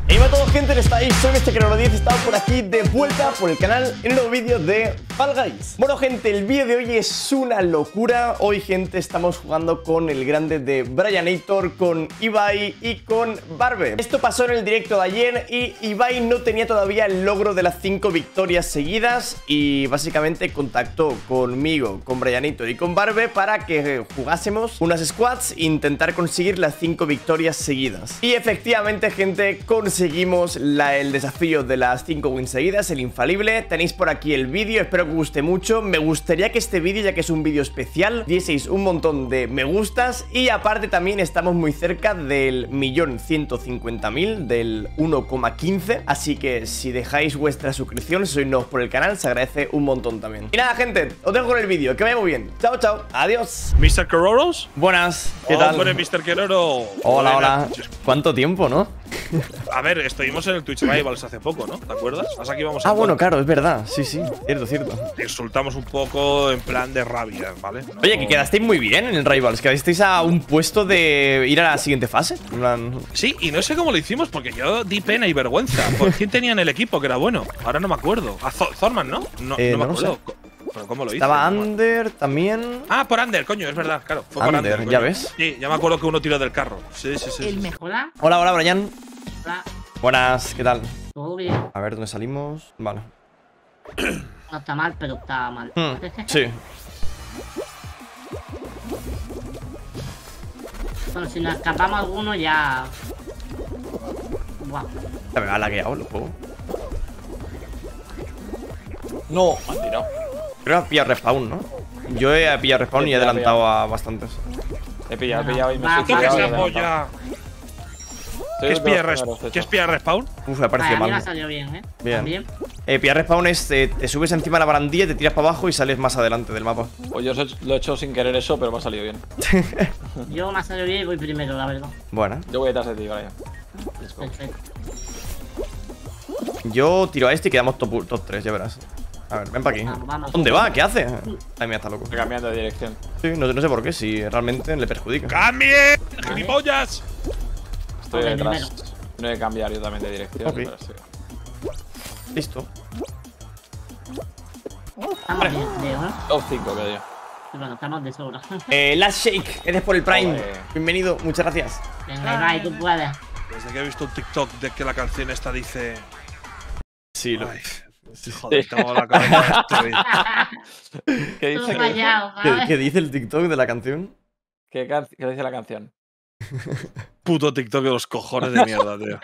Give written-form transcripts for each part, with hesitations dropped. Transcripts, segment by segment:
Hey, hola a todos, gente, ¿estáis? Soy MrKeroro10, estamos por aquí de vuelta por el canal en un nuevo vídeo de Fall Guys. Bueno, gente, el vídeo de hoy es una locura. Hoy, gente, estamos jugando con el grande de Bryanator, con Ibai y con Barbe. Esto pasó en el directo de ayer y Ibai no tenía todavía el logro de las 5 victorias seguidas y básicamente contactó conmigo, con Bryanator y con Barbe para que jugásemos unas squads e intentar conseguir las 5 victorias seguidas. Y efectivamente, gente, conseguimos el desafío de las 5 wins seguidas, el infalible. Tenéis por aquí el vídeo, espero que os guste mucho. Me gustaría que este vídeo, ya que es un vídeo especial, dieseis un montón de me gustas. Y aparte también estamos muy cerca del 1.150.000, del 1,15. Así que si dejáis vuestra suscripción, si sois nuevos por el canal, se agradece un montón también. Y nada, gente, os dejo con el vídeo, que vaya muy bien. Chao, chao, adiós. ¿MrKeroros? Buenas, ¿qué tal? Hombre, MrKeroro. Hola, hola. ¿Cuánto tiempo, no? A ver, estuvimos en el Twitch Rivals hace poco, ¿no? ¿Te acuerdas? Hasta aquí vamos a bueno, claro, es verdad. Sí, sí, cierto, cierto. Te insultamos un poco en plan de rabia, ¿vale? No. Oye, que quedasteis muy bien en el Rivals. Quedasteis a un puesto de ir a la siguiente fase. Sí, y no sé cómo lo hicimos porque yo di pena y vergüenza. ¿Por quién tenía en el equipo que era bueno? Ahora no me acuerdo. A Thorman, ¿no? No me acuerdo. ¿Pero cómo lo hice? Estaba Ander también. Ah, por Ander, coño, es verdad, claro. Fue por Ander, ¿ya ves? Sí, ya me acuerdo que uno tiró del carro. Sí, sí, sí. ¿El mejora? Hola, hola, Brian. Hola. Buenas, ¿qué tal? Todo bien. A ver, ¿dónde salimos? Vale. No está mal, pero está mal. Sí. Bueno, si nos escapamos alguno ya… Buah. Me ha lagueado el juego. No, me han tirado. Creo que ha pillado respawn, ¿no? Yo he pillado respawn y he adelantado a bastantes. He pillado y me Va, estoy ¿Qué es tirado. esa polla? ¿Qué es pillar respawn? Uf, me ha parecido A mí me ha mal. salido bien, ¿eh? Bien. También. Pillar respawn es te subes encima de la barandilla, te tiras para abajo y sales más adelante del mapa. Pues yo lo he hecho sin querer eso, pero me ha salido bien. Yo me ha salido bien y voy primero, la verdad. Buena. Yo voy detrás de ti, Brian. Let's go. Perfecto. Yo tiro a este y quedamos top 3, ya verás. A ver, ven para aquí. Vamos. ¿Dónde va? ¿Qué hace? Ay, mira, está loco. Estoy cambiando de dirección. Sí, no sé por qué, si realmente le perjudica. ¡Cambie! ¡Gilipollas! Estoy Ok, detrás. primero. Tengo que cambiar yo también de dirección. Ok. Pero sí. Listo. Estamos bien, creo, ¿eh? Top 5, creo yo. Bueno, estamos de sobra. Last Shake, eres por el Prime. Ole. Bienvenido, muchas gracias. Venga, Ibai, tú puedes. Desde que he visto un TikTok de que la canción esta dice… Sí, Ay, joder, tengo la cabeza destruida. ¿Qué Todo dice? fallado, ¿Qué ¿sabes? dice el TikTok de la canción? ¿Qué dice la canción? Puto TikTok de los cojones de mierda, tío.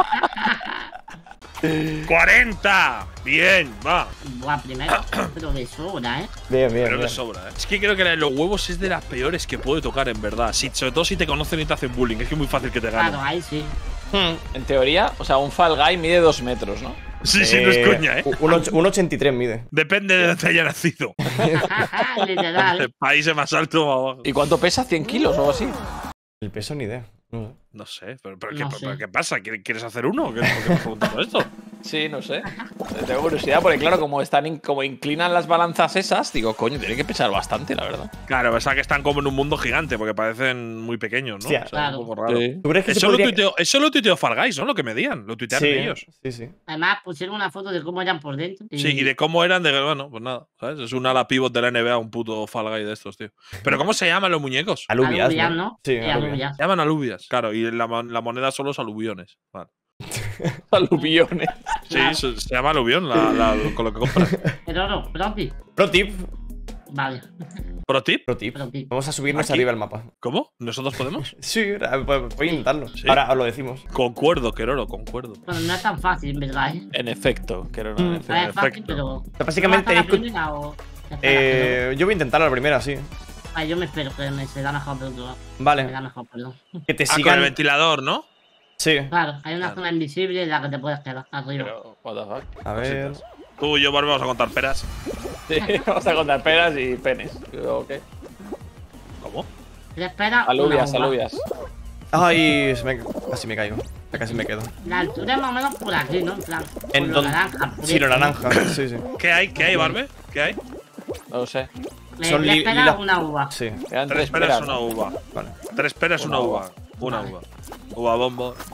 ¡40! Bien, va. Buah, primero. Pero de sobra, ¿eh? Bien, bien. Pero le sobra, ¿eh? Es que creo que la de los huevos es de las peores que puede tocar, en verdad. Sobre todo si te conocen y te hacen bullying. Es que es muy fácil que te ganen. Claro, ahí sí. En teoría, o sea, un Fall Guy mide 2 metros, ¿no? Sí, sí, no es coña, ¿eh? 1,83 mide. Depende de dónde haya nacido. Literal. El país es más alto o más abajo. ¿Y cuánto pesa? ¿100 kilos o algo así? El peso ni idea. No sé. No sé, pero No sé. ¿qué pasa? ¿Quieres hacer uno? ¿Por qué me preguntas esto? Sí, no sé. Tengo curiosidad porque, claro, como inclinan las balanzas esas, digo, coño, tiene que pesar bastante, la verdad. Claro, pensaba que están como en un mundo gigante porque parecen muy pequeños, ¿no? Hostia. O sea, es un poco raro. Sí. ¿Tú crees que Eso lo tuiteó Fall Guys, ¿no? Lo que medían. Lo tuitearon ellos. Sí, sí. Además, pusieron una foto de cómo eran por dentro. Sí, y de cómo eran, bueno, pues nada, ¿sabes? Es un ala pivot de la NBA, un puto Fall Guy de estos, tío. Pero ¿cómo se llaman los muñecos? Alubias, Alubias, ¿no? ¿no? Sí, Sí, alubias. Se llaman alubias, claro, y la moneda son los aluviones. Vale. Aluviones. Sí, Claro. se llama aluvión con lo que compras. Pero no, propi. Pro tip. Vale. ¿Pro tip? Pro tip. Pro tip. Vamos a subirnos ¿Aquí? arriba al mapa. ¿Cómo? ¿Nosotros podemos? Sí, voy a intentarlo. Sí. Ahora os lo decimos. Concuerdo, Keroro, concuerdo. Bueno, no es tan fácil, en verdad, ¿eh? En efecto, que era Mm. una No es fácil, Perfecto. pero… O sea, básicamente ¿Tú vas a la tenéis que- primera o te esperas? Yo voy a intentar la primera, sí. Yo me espero que me se da mejor por otro lado. Me Vale. da mejor, perdón. Que te Ah, con el sigan. ventilador, ¿no? Sí. Claro, hay una Claro. zona invisible en la que te puedes quedar arriba. Pero, what the fuck. A ver. Tú y yo vamos a contar peras. Sí, vamos a contar peras y penes. Ok. ¿Cómo? ¿Te esperas? Alubias, una uva. alubias. Ay, casi me caigo. Ya casi me quedo. La altura es más o menos por aquí, ¿no? En plan, En por lo donde- naranja. por Sí, lo esto, ¿no? naranja. Sí, sí. ¿Qué hay, Barbe? ¿Qué hay? No lo sé. Son Le esperas lila- una uva. Sí, Eran 3 tres peras, peras. una ¿no? uva. vale. 3 peras, una Una uva. Una Vale. uva. Uva bombo.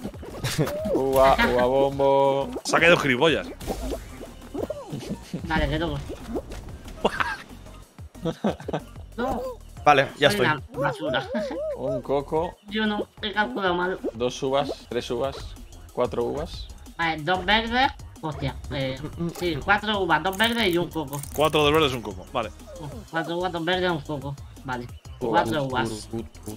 Uva bombo. Se ha quedado gilipollas. Dale, que toco. No, Vale, ya soy estoy. una basura. Un coco. Yo no he calculado mal. 2 uvas. 3 uvas. 4 uvas. Vale, 2 verdes. Hostia, sí, 4 uvas, 2 verdes y un coco. 4 de verdes y un coco. Vale. 4 uvas, 2 verdes y un coco. Vale, 4 uvas.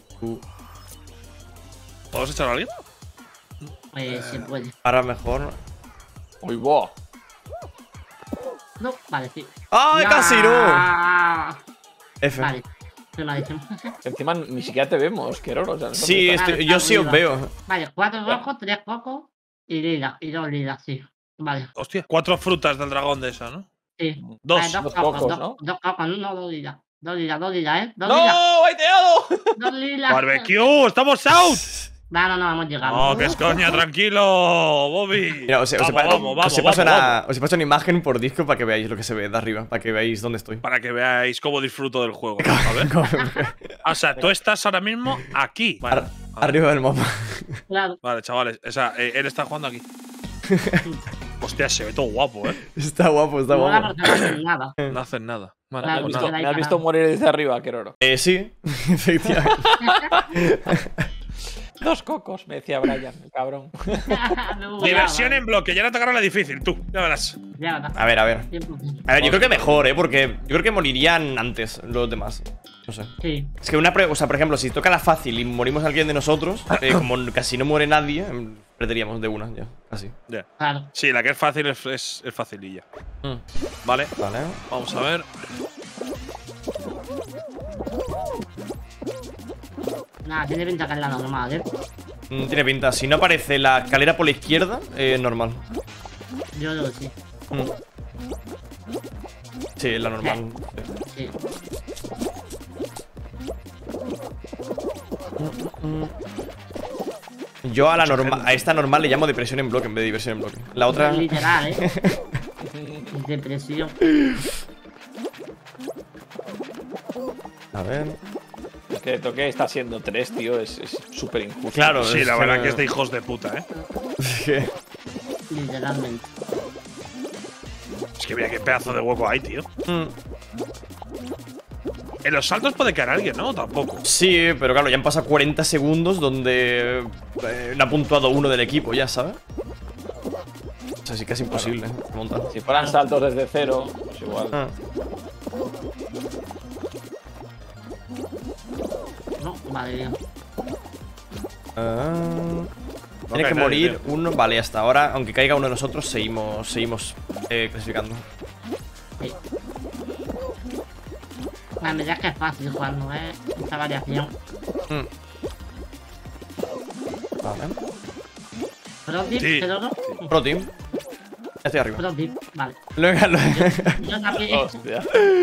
¿Podemos echar a alguien? Se puede. Ahora mejor. Uy, boh. No, vale, sí. ¡Ay, casi no! F. Vale, soy malísimo. Encima ni siquiera te vemos, qué raro. O sea, no Sí, estás- yo sí os veo. Vale, 4 rojos, 3 cocos y lila. Y 2 lilas, sí. Vale, Hostia. 4 frutas del dragón de esa, ¿no? sí. Dos. Vale, Dos cocos, ¿no? 2 cocos, no 2 lilas. 2 lilas, 2 lilas, 2 lilas. ¡No! ¡Baiteado! 2 lilas. ¡Barbecue! ¡Estamos out! No, hemos llegado. No, que es coña, tranquilo, Bobby. Mira, os he puesto una imagen por disco para que veáis lo que se ve de arriba, para que veáis dónde estoy. Para que veáis cómo disfruto del juego. A ver. O sea, tú estás ahora mismo aquí. Vale, Arriba del mapa. Claro. vale, chavales. O sea, él está jugando aquí. Hostia, se ve todo guapo, ¿eh? Está guapo, está No la guapo. persona no hace nada. No hacen nada. Vale, Claro, pues no. nada. Ahí Me has visto parado. morir desde arriba, qué raro. Sí, efectivamente. 2 cocos, me decía Brian, el cabrón. Me he bugueado, Diversión en bloque, ya no tocará la difícil, tú. Ya verás. Ya, ya, A ver, a ver. 100%. A ver, yo creo que mejor, porque yo creo que morirían antes los demás. No sé. Sí. Es que o sea, por ejemplo, si toca la fácil y morimos alguien de nosotros, como casi no muere nadie, perderíamos de una, ya, casi. Ya. Claro. Sí, la que es fácil es facililla. Vale, Vale. vamos a ver. Nada, tiene pinta que es la normal, ¿eh? Tiene pinta. Si no aparece la escalera por la izquierda, normal. Yo creo que sí. Sí, la normal. Sí. Yo a esta normal le llamo depresión en bloque en vez de diversión en bloque. La otra. Literal, ¿eh? Depresión. A ver. Es que toque está siendo 3, tío, es súper injusto. Claro, Sí, la verdad que es de hijos de puta, ¿eh? Literalmente. Es que mira qué pedazo de hueco hay, tío. En los saltos puede caer alguien, ¿no? Tampoco. Sí, pero claro, ya han pasado 40 segundos donde no ha puntuado uno del equipo, ya, ¿sabes? O sea, sí que es imposible montar. Si fueran saltos desde cero, pues igual. No, madre mía. Tiene que cae nadie, morir tío. uno. Vale, hasta ahora, aunque caiga uno de nosotros, seguimos clasificando. Sí. La verdad es que es fácil jugando, ¿eh? Esta variación. Vale. Pro tip, Sí. pero no. Pro team. Ya estoy arriba. Pro tip, vale. Yo también. Hostia.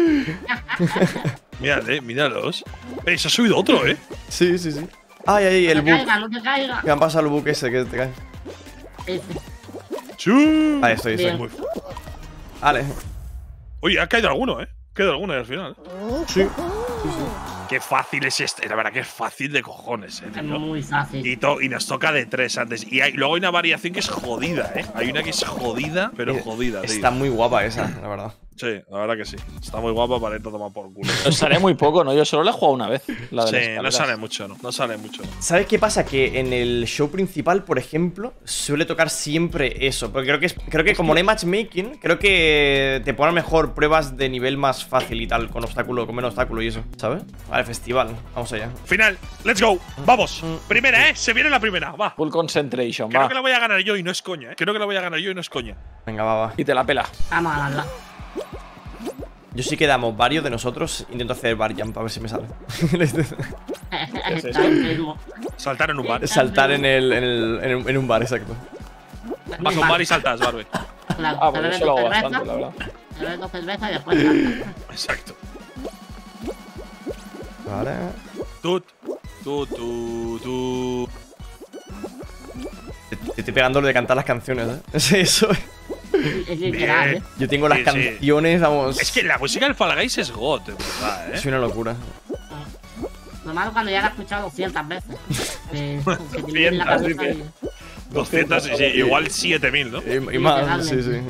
Mírale, míralos. Se ha subido otro, ¿eh? Sí, sí, sí. Ay, ay, el No te bug. caiga, no te caiga. Que han pasado el bug ese que te cae. Ese. ¡Chu! Ahí estoy, estoy. Bien. Muy- Vale. Oye, ha caído alguno, ¿eh? Ha caído alguno al final. Sí. Qué fácil es este. La verdad que es fácil de cojones, Es tío. muy fácil. Y nos toca de 3 antes. Y luego hay una variación que es jodida, ¿eh? Hay una que es jodida, pero jodida, tío. Está muy guapa esa, la verdad. Sí, la verdad que sí. Está muy guapa para irte a tomar por culo. Nos sale muy poco, ¿no? Yo solo la he jugado una vez. La de las Sí, no escaleras. sale mucho, ¿no? No sale mucho, ¿no? ¿Sabes qué pasa? Que en el show principal, por ejemplo, suele tocar siempre eso. Porque creo que como no hay matchmaking, creo que te ponen mejor pruebas de nivel más fácil y tal, con menos obstáculo y eso, ¿sabes? Vale, festival. Vamos allá. Final, let's go. Vamos. Primera, ¿eh? Se viene la primera. Va. Full concentration, Creo va. que la voy a ganar yo y no es coña, ¿eh? Creo que la voy a ganar yo y no es coña. Venga, va. Y te la pela. Vamos a ganarla. Yo sí que damos varios de nosotros. Intento hacer bar jump a ver si me sale. Está enfermo. Saltar en un bar. Saltar en un bar, exacto. Vas a un bar y saltas, Barbie. Claro, Ah, te pues bebes eso lo dos hago cervezas, bastante, la verdad. te bebes dos cervezas y después saltas. Exacto. Vale. Tut. Te estoy pegando lo de cantar las canciones, ¿eh? Eso. Es literal, Bien. ¿eh? Yo tengo las Sí, sí. canciones, vamos. Es que la música del Fall Guys es God, de verdad, ¿eh? Es una locura. Lo malo cuando ya la he escuchado 200 veces. Que te viene en la 200, cabeza dice. 200, sí, igual 7000, ¿no? Y más, sí, sí.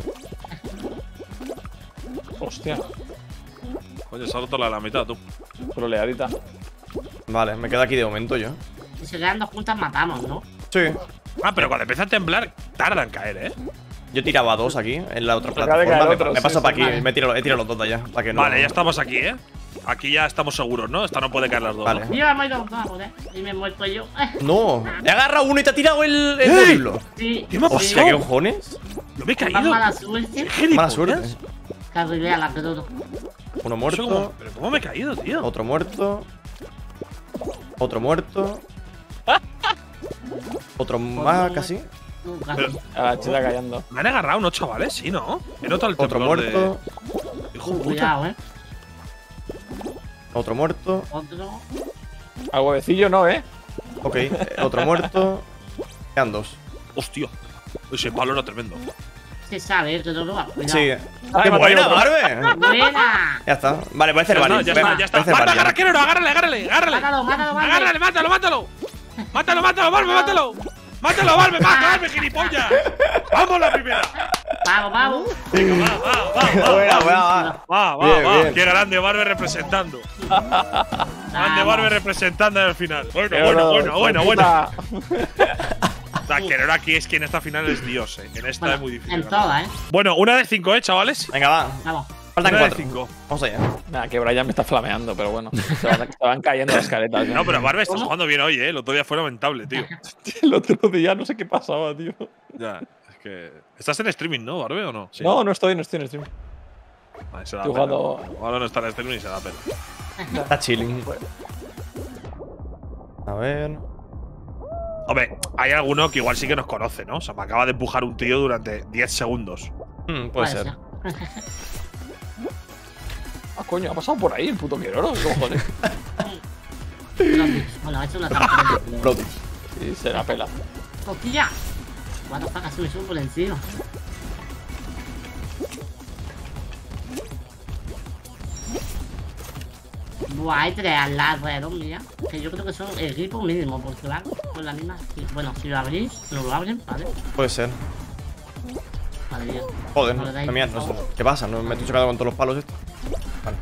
Hostia. Oye, se ha roto la mitad, tú. Troleadita. Vale, me quedo aquí de momento yo. Si se quedan dos juntas, matamos, ¿no? Sí. Ah, pero cuando empieza a temblar, tarda en caer, ¿eh? Yo tiraba dos aquí, en la otra Acaba de caer plataforma. otro, Me paso sí, para sí. aquí, Vale. he tirado los dos de allá. Para que no… Vale, ya estamos aquí, ¿eh? Aquí ya estamos seguros, ¿no? Esta no puede caer las dos. Vale. ¿no? Yo me he ido, joder. Y me he muerto yo. No, he agarrado uno y te ha tirado el módulo. Sí. ¿Qué me ha sí. Hostia, ¿qué cojones? Yo me he Más caído. mala suerte. Mala suerte. Carrilea la que todo. Uno No sé cómo- muerto, ¿Pero cómo me he caído, tío? otro muerto. Otro muerto. Otro más, casi. Pero- A la chita callando. Me han agarrado unos chavales, sí, ¿no? He notado el Otro temblor muerto. de… Hijo de puta. Cuidado, Otro muerto. Otro. Al huevecillo no, ¿eh? Ok, otro muerto. Quedan dos. Hostia. Ese palo era tremendo. Se sabe, que todo va. Cuidado. Sí. Ay, ¡Qué me ha buena, caído Barbe! ¡Buena! Ya está. Vale, voy a hacer Ya está, varios. ya está, ya está. Voy a hacer ¡Mata, varios. Garraquero! ¡Agárrale, agárrale! Mátalo, mátalo, mátalo. ¡Agárrale, mátalo, mátalo! ¡Mátalo, mátalo, Barbe, mátalo! ¡Mátalo, Barbe, mátalo, gilipollas! ¡Vamos la primera! Vamos, vamos. Venga, va. Buena, va. Va, Bien, va. bien. Qué grande Barbe representando. Grande Barbe representando en el final. Bueno. Taquero aquí es que en esta final es Dios, En esta Bueno, es muy difícil. en ganar. todas, Bueno, una de 5, chavales. Venga, va. Vamos. Faltan Una de 4. 5. Vamos allá. Nada, que Brian me está flameando, pero bueno. Se van cayendo las caretas. No, pero Barbe estás jugando bien hoy, El otro día fue lamentable, tío. El otro día no sé qué pasaba, tío. Ya, es que. ¿Estás en streaming, no, Barbe, o no? Sí. No estoy en stream. Vale, se da Estoy pena. jugando- Ahora no está en streaming y se da pena. Está chilling. A ver. Hombre, hay alguno que igual sí que nos conoce, ¿no? O sea, me acaba de empujar un tío durante 10 segundos. Puede ser. Ah, coño, ha pasado por ahí el puto Queroro. ¿Qué cojones? Bueno, ha hecho una trampa. Proti. Y se la pela. ¡Costilla! What the fuck, me subo por encima. Buah, hay tres al lado mira. Que yo creo que son equipo mínimo, porque van con la misma. Bueno, si lo abrís, no lo abren, ¿vale? Puede ser. Vale, bien. Joder, No le dais, mía, no sé. ¿Qué pasa? ¿No me estoy chocando con todos los palos estos? Vale.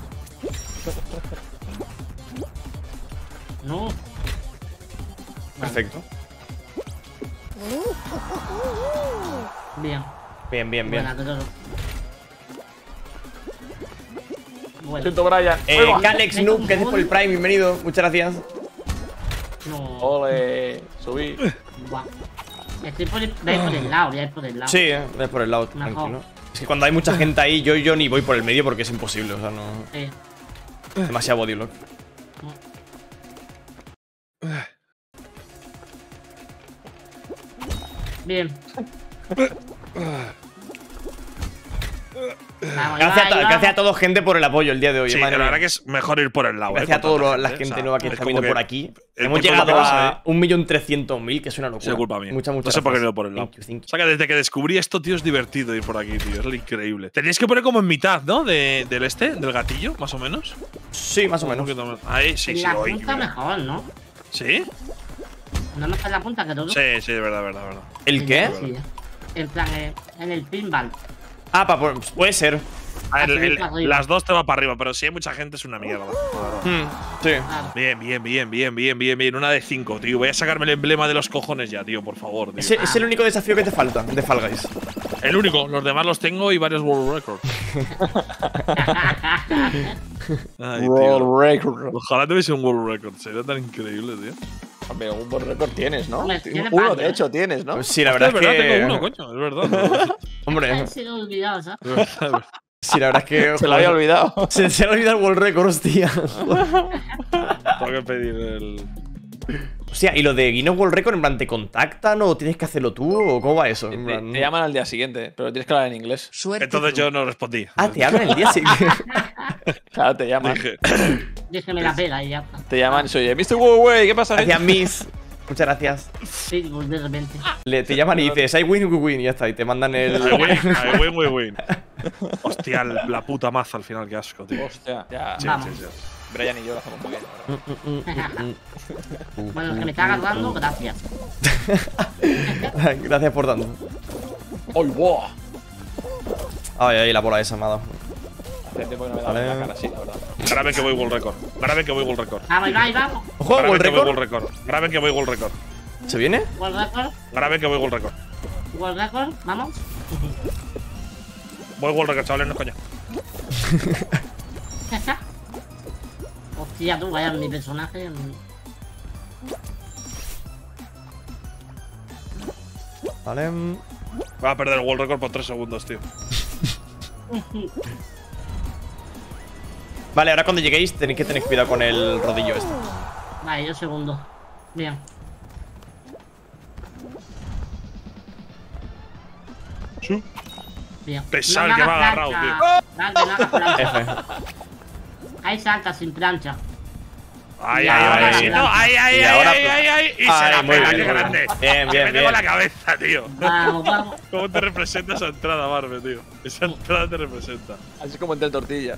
No. Vale. Perfecto. Bien. Bien. Buena, Totoro. Bueno. Siento, Brian. Calex Noob, gracias por el Prime, bienvenido. Muchas gracias. No. Ole, subí. Buah. Estoy por el, voy por el lado, voy a ir por el lado. Sí, ves por el lado, Mejor. tranquilo. Es que cuando hay mucha gente ahí, yo ni voy por el medio porque es imposible, o sea, no. Sí. Demasiado bodyblock. Bien. Vamos, Gracias a todos, gente, por el apoyo el día de hoy. Sí, madre la verdad mía. que es mejor ir por el lado. Gracias a con tanta toda la gente, gente o sea, nueva que es está como viendo que por aquí. el Hemos tiempo llegado que pasa, a 1.300.000, que es una Ha locura. sido culpa mía. Muchas No sé por qué no he gracias. ido por el lado. Thank you. O sea que desde que descubrí esto, tío, es divertido ir por aquí, tío. Es lo increíble. Tenéis que poner como en mitad, ¿no? Del del gatillo, más o menos. Sí, más o Un menos. poquito más. Ahí, sí, En sí. la Hoy, punta mira. mejor, ¿no? ¿Sí? No mejor la punta que todo. Sí, sí, de verdad. ¿El qué? Sí. En plan, en el pinball. Ah, puede ser. A ver, Así para arriba. las dos te va para arriba, pero si hay mucha gente es una mierda. Sí. Claro. Bien. Una de 5, tío. Voy a sacarme el emblema de los cojones ya, tío, por favor. Tío. Es el único desafío que te falta de Fall Guys. El único. Los demás los tengo y varios World Records. Ay, tío. World record. Ojalá tuviese un World Record. Sería tan increíble, tío. Hombre, un world record tienes, ¿no? Hombre, tiene Uno, varios, de hecho, tienes, ¿no? Sí, la verdad Es verdad, es que. tengo uno, coño. Es verdad. Hombre, Se lo he olvidado, ¿sabes? Es verdad. sí, la verdad es que. Se lo había olvidado. Se le ha olvidado el World Record, hostia. Tengo que pedir el. O sea, ¿y lo de Guinness World Record en plan te contactan o tienes que hacerlo tú o cómo va eso? Te, En plan… te llaman al día siguiente, pero tienes que hablar en inglés. Entonces yo no respondí. Ah, te hablan el día siguiente. Claro, te llaman. Dije, Dije, me la pega y ya está. Te llaman y se oye, Mr. Huawei, ¿qué pasa? Gracias, Miss. Muchas gracias. Pitbull de repente. Te llaman y dices, I win, we win, y ya está. Y te mandan el. I win. Hostia, la puta maza al final, qué asco, tío. Hostia, ya. Sí, Vamos. sí. Brian y yo lo hacemos muy bien, la verdad. Bueno, el que me está agarrando, gracias. Gracias por tanto. ¡Ay, wow! Ay, ay, la bola esa me ha dado. Hace tiempo que no me daba la cara así, la verdad. Graben que voy world record. Graben que voy world record. Vamos, vamos. Ojo, Graben World que voy Record. world record. Graben que voy world record. ¿Se viene? World record. Graben que voy world record. World record. Vamos. Voy world record, chavales, no es coña. Hostia, tú, vaya, mi personaje. Vale. Va a perder el world record por 3 segundos, tío. Vale, ahora cuando lleguéis tenéis que tener cuidado con el rodillo este. Vale, yo segundo. Bien. Sí. Bien. Pesado No que me ha hagas agarrado, plancha. Dale, no hagas plancha. F. Ahí salta sin plancha. Ay, Y ay, ahora ay, no, ay, ay, y ay, ahora- ay, ay, ay, y se la muy pega, bien, qué muy grande. bien. Bien, bien, Me tengo bien. la cabeza, tío. Vamos, vamos. ¿Cómo te representa esa entrada, Barbe, tío? Esa entrada te representa. Así como entre tortilla.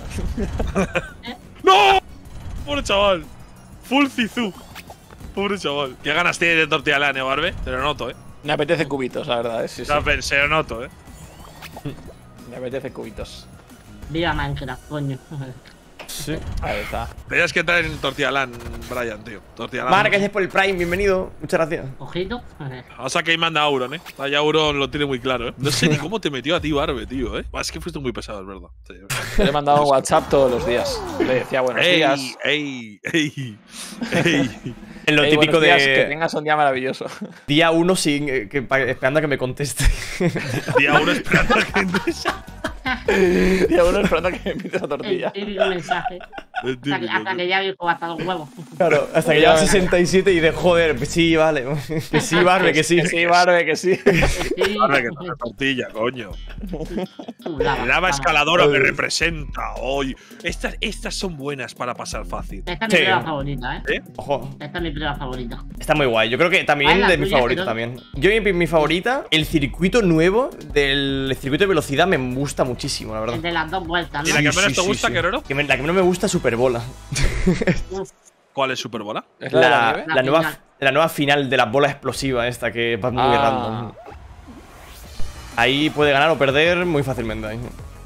¡No! Pobre chaval. Full Zizú. Pobre chaval. ¿Qué ganas tiene de tortilla lane, Barbe? Te lo noto, Me apetece cubitos, la verdad, sí, sí. Se lo noto, Me apetece cubitos. Viva Minecraft, coño. Sí. Ahí está. Tenías que entrar en tortilla lan, Brian, tío. Tortilla lan. Vale, gracias por el Prime, bienvenido. Muchas gracias. Ojito. O sea que ahí manda Auron, Ahí Auron lo tiene muy claro, No sé ni cómo te metió a ti, Barbe, tío, Es que fuiste muy pesado, es verdad. Sí. Le he mandado un WhatsApp todos los días. Le decía buenos días. ¡Ey! En lo Ey, típico buenos días, de que tengas un día maravilloso. día 1 sin, esperando a que me conteste. Día 1 esperando a que entres. Día uno esperando a que me pides la tortilla. El típico mensaje. Hasta que ya dijo hasta los huevos. Claro, hasta que lleva 67 y de joder, pues sí, vale. Que sí, Barbe, que sí. Que sí, Barbe, que sí. Sí. Barbe, que toca tortilla, coño. Lava, Lava vamos. escaladora me representa. Hoy. Estas son buenas para pasar fácil. Esta es mi Sí. prueba favorita, Ojo, Esta es mi prueba favorita. está muy guay. Yo creo que también Ay, la de mi tuya, favorito pero- también. Yo mi favorita, el circuito nuevo del circuito de velocidad me gusta muchísimo, la verdad. El de las dos vueltas, ¿Y ¿no? la que Sí, menos sí, te gusta, sí. Keroro? La que no me gusta es Superbola. Uf, ¿Cuál es Superbola? ¿Es la de la nieve? La nueva, final. la nueva final de la bola explosiva esta que va muy random. Ahí puede ganar o perder muy fácilmente. Ahí.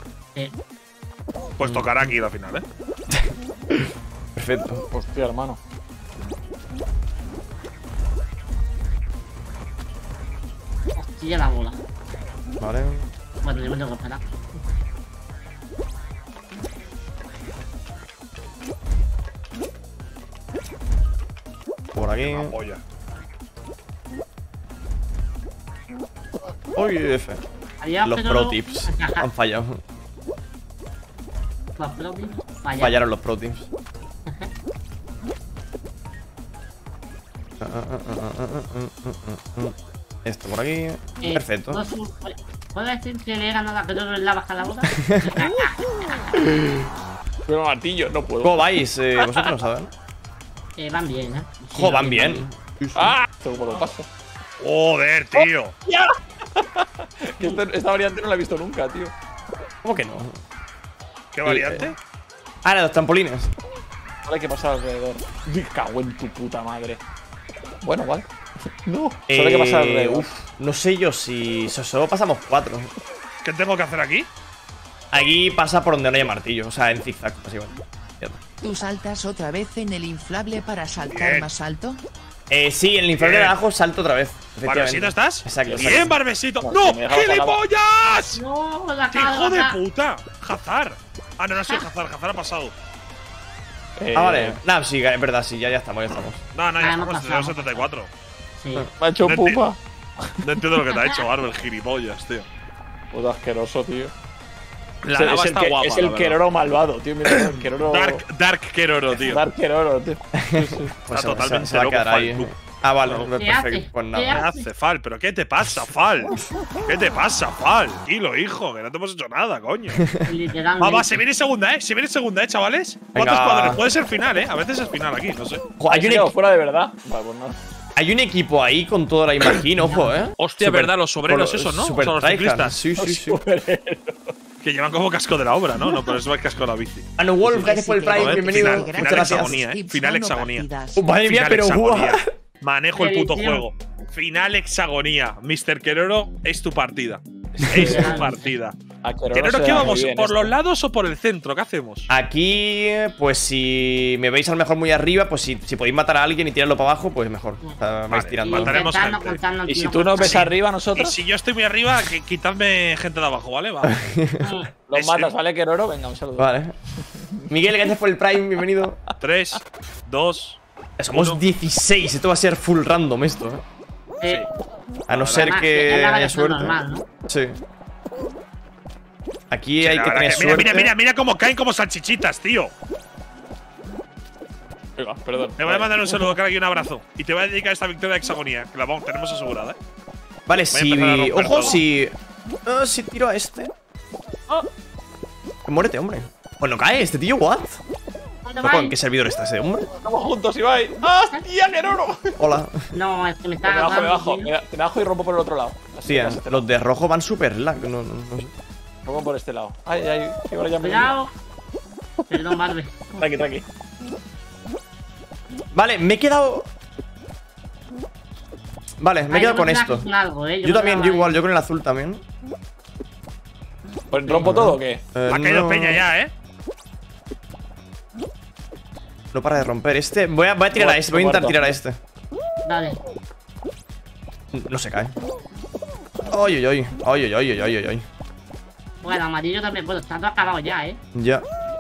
Pues tocará aquí la final, Perfecto. Hostia, hermano. hostia la bola. Vale. Bueno, yo me tengo que esperar. Por aquí. Polla. Uy, F. Adiós, Los pero pro no- tips han fallado. Los pro tips fallaron. Fallaron los pro tips. Esto por aquí. Perfecto. ¿Puedo decir que le he ganado a Keroro en la baja la bola? Pero martillo, no puedo. ¿Cómo vais? Vosotros, ¿saben? Van bien, Sí, Jo, van bien. ¡Ah! ¿Cómo lo paso? Joder, tío. Que esta variante no la he visto nunca, tío. ¿Cómo que no? ¿Qué variante? Ah, los trampolines. Ahora hay que pasar alrededor. Me cago en tu puta madre. Bueno, igual. No. Solo hay que pasar alrededor. Uf, no sé yo si. Solo pasamos 4. ¿Qué tengo que hacer aquí? Aquí pasa por donde no haya martillo, o sea, en zigzag, así igual. ¿Tú saltas otra vez en el inflable para saltar Bien. más alto? Sí, en el infierno de Bien. abajo salto otra vez. ¿Barbesito estás? Exacto. Bien, exacto. Barbesito. No, ¡No! si me dejabas ¡Gilipollas! No, la ¡Qué cara, hijo de la cara. puta! ¡Hazar! Ah, no ha sido Hazar. Hazar ha pasado. Ah, vale. Nah, sí, es verdad, sí, ya estamos, ya estamos. No, ya hemos estamos. pasado. Tenemos 74. Sí. Me ha hecho No pupa. No entiendo lo que te ha hecho, Barber, gilipollas, tío. Puto asqueroso, tío. La Es el- lava es el, está que- guapa. es la el verdad. Keroro malvado, tío. Mira, el Keroro. Dark Keroro, tío. Dark Keroro, tío. Pues Está totalmente se va a loco, quedar Fal, ahí. tú. Ah, vale, No. ¿Qué perfecto. hace? Pues ¿Qué nada. ¿Qué hace, Fal? ¿Pero qué te pasa, Fal? ¿Qué te pasa, Fal? Tranquilo, hijo, que no te hemos hecho nada, coño. Literalmente. Va, se viene segunda, Se viene segunda, chavales. Venga. ¿Cuántos cuadros? Puede ser final, A veces es final aquí, no sé. Jo, Hay hay, un fuera de verdad. Vale, pues nada. hay un equipo ahí con toda la imagen, ojo, Hostia, Super- verdad, los obreros con esos, ¿no? Super O sea, los tryhard, ciclistas. Sí, sí, sí. Que llevan como casco de la obra, ¿no? No, pero eso es casco de la bici. Anu Wolf, gracias por el Prime, bienvenido. Final Muchas gracias. hexagonía, Final hexagonía. Madre mía, pero hexagonía. Manejo el puto Edición. juego. Final hexagonía. Mr. Keroro, es tu partida. Es tu partida. A Keroro Keroro, se ¿qué da muy vamos? bien ¿Por esto. los lados o por el centro? ¿Qué hacemos? Aquí, pues si me veis a lo mejor muy arriba, pues si podéis matar a alguien y tirarlo para abajo, pues mejor. O sea, vais Vale, tirando. mataremos gente. Y si tú nos ves Sí. arriba, Y nosotros si yo estoy muy arriba, quitadme gente de abajo, ¿vale? Va. los matas, ¿vale, Keroro? Venga, un saludo. Vale. Miguel, gracias por el Prime, bienvenido. 3, 2. Somos Uno. 16, esto va a ser full random esto, Sí. A no ser Además, que es la haya variación suerte. normal, ¿no? Sí. Aquí Sí, hay la que verdad tener que mira, suerte. mira cómo caen como salchichitas, tío. Venga, perdón. Te voy a mandar un saludo, crack, y un abrazo. Y te voy a dedicar esta victoria de hexagonía, que la tenemos asegurada, ¿eh? Vale, Voy a empezar a romper ojo, todo. si tiro a este. Muérete, hombre. Pues no cae este tío, what? ¿Dónde Loco, ¿en vais? qué servidor está ese hombre? Estamos juntos, Ibai. ¡Hostia, Keroro! Hola. No, es que me está Me bajo, me agarrando. bajo. tío. Me bajo y rompo por el otro lado. Así, Hostia, los de rojo van súper lag. No sé. rompo por este lado. Ay, ay, que ahora ya me. Cuidado. Perdón, Barbe. Tranqui, tranqui. Vale, me he quedado. Vale, me he quedado con esto. Yo también, yo igual, yo con el azul también. Pues, ¿rompo todo o qué? Ha caído No- peña ya, ¿eh? No para de romper. Este, voy a tirar a este, voy a intentar tirar a este. Dale. No se cae. Ay, ay, ay. Ay, ay, ay, ay, ay, ay. Bueno, amarillo también. Bueno, está todo acabado ya, ¿eh? Ya.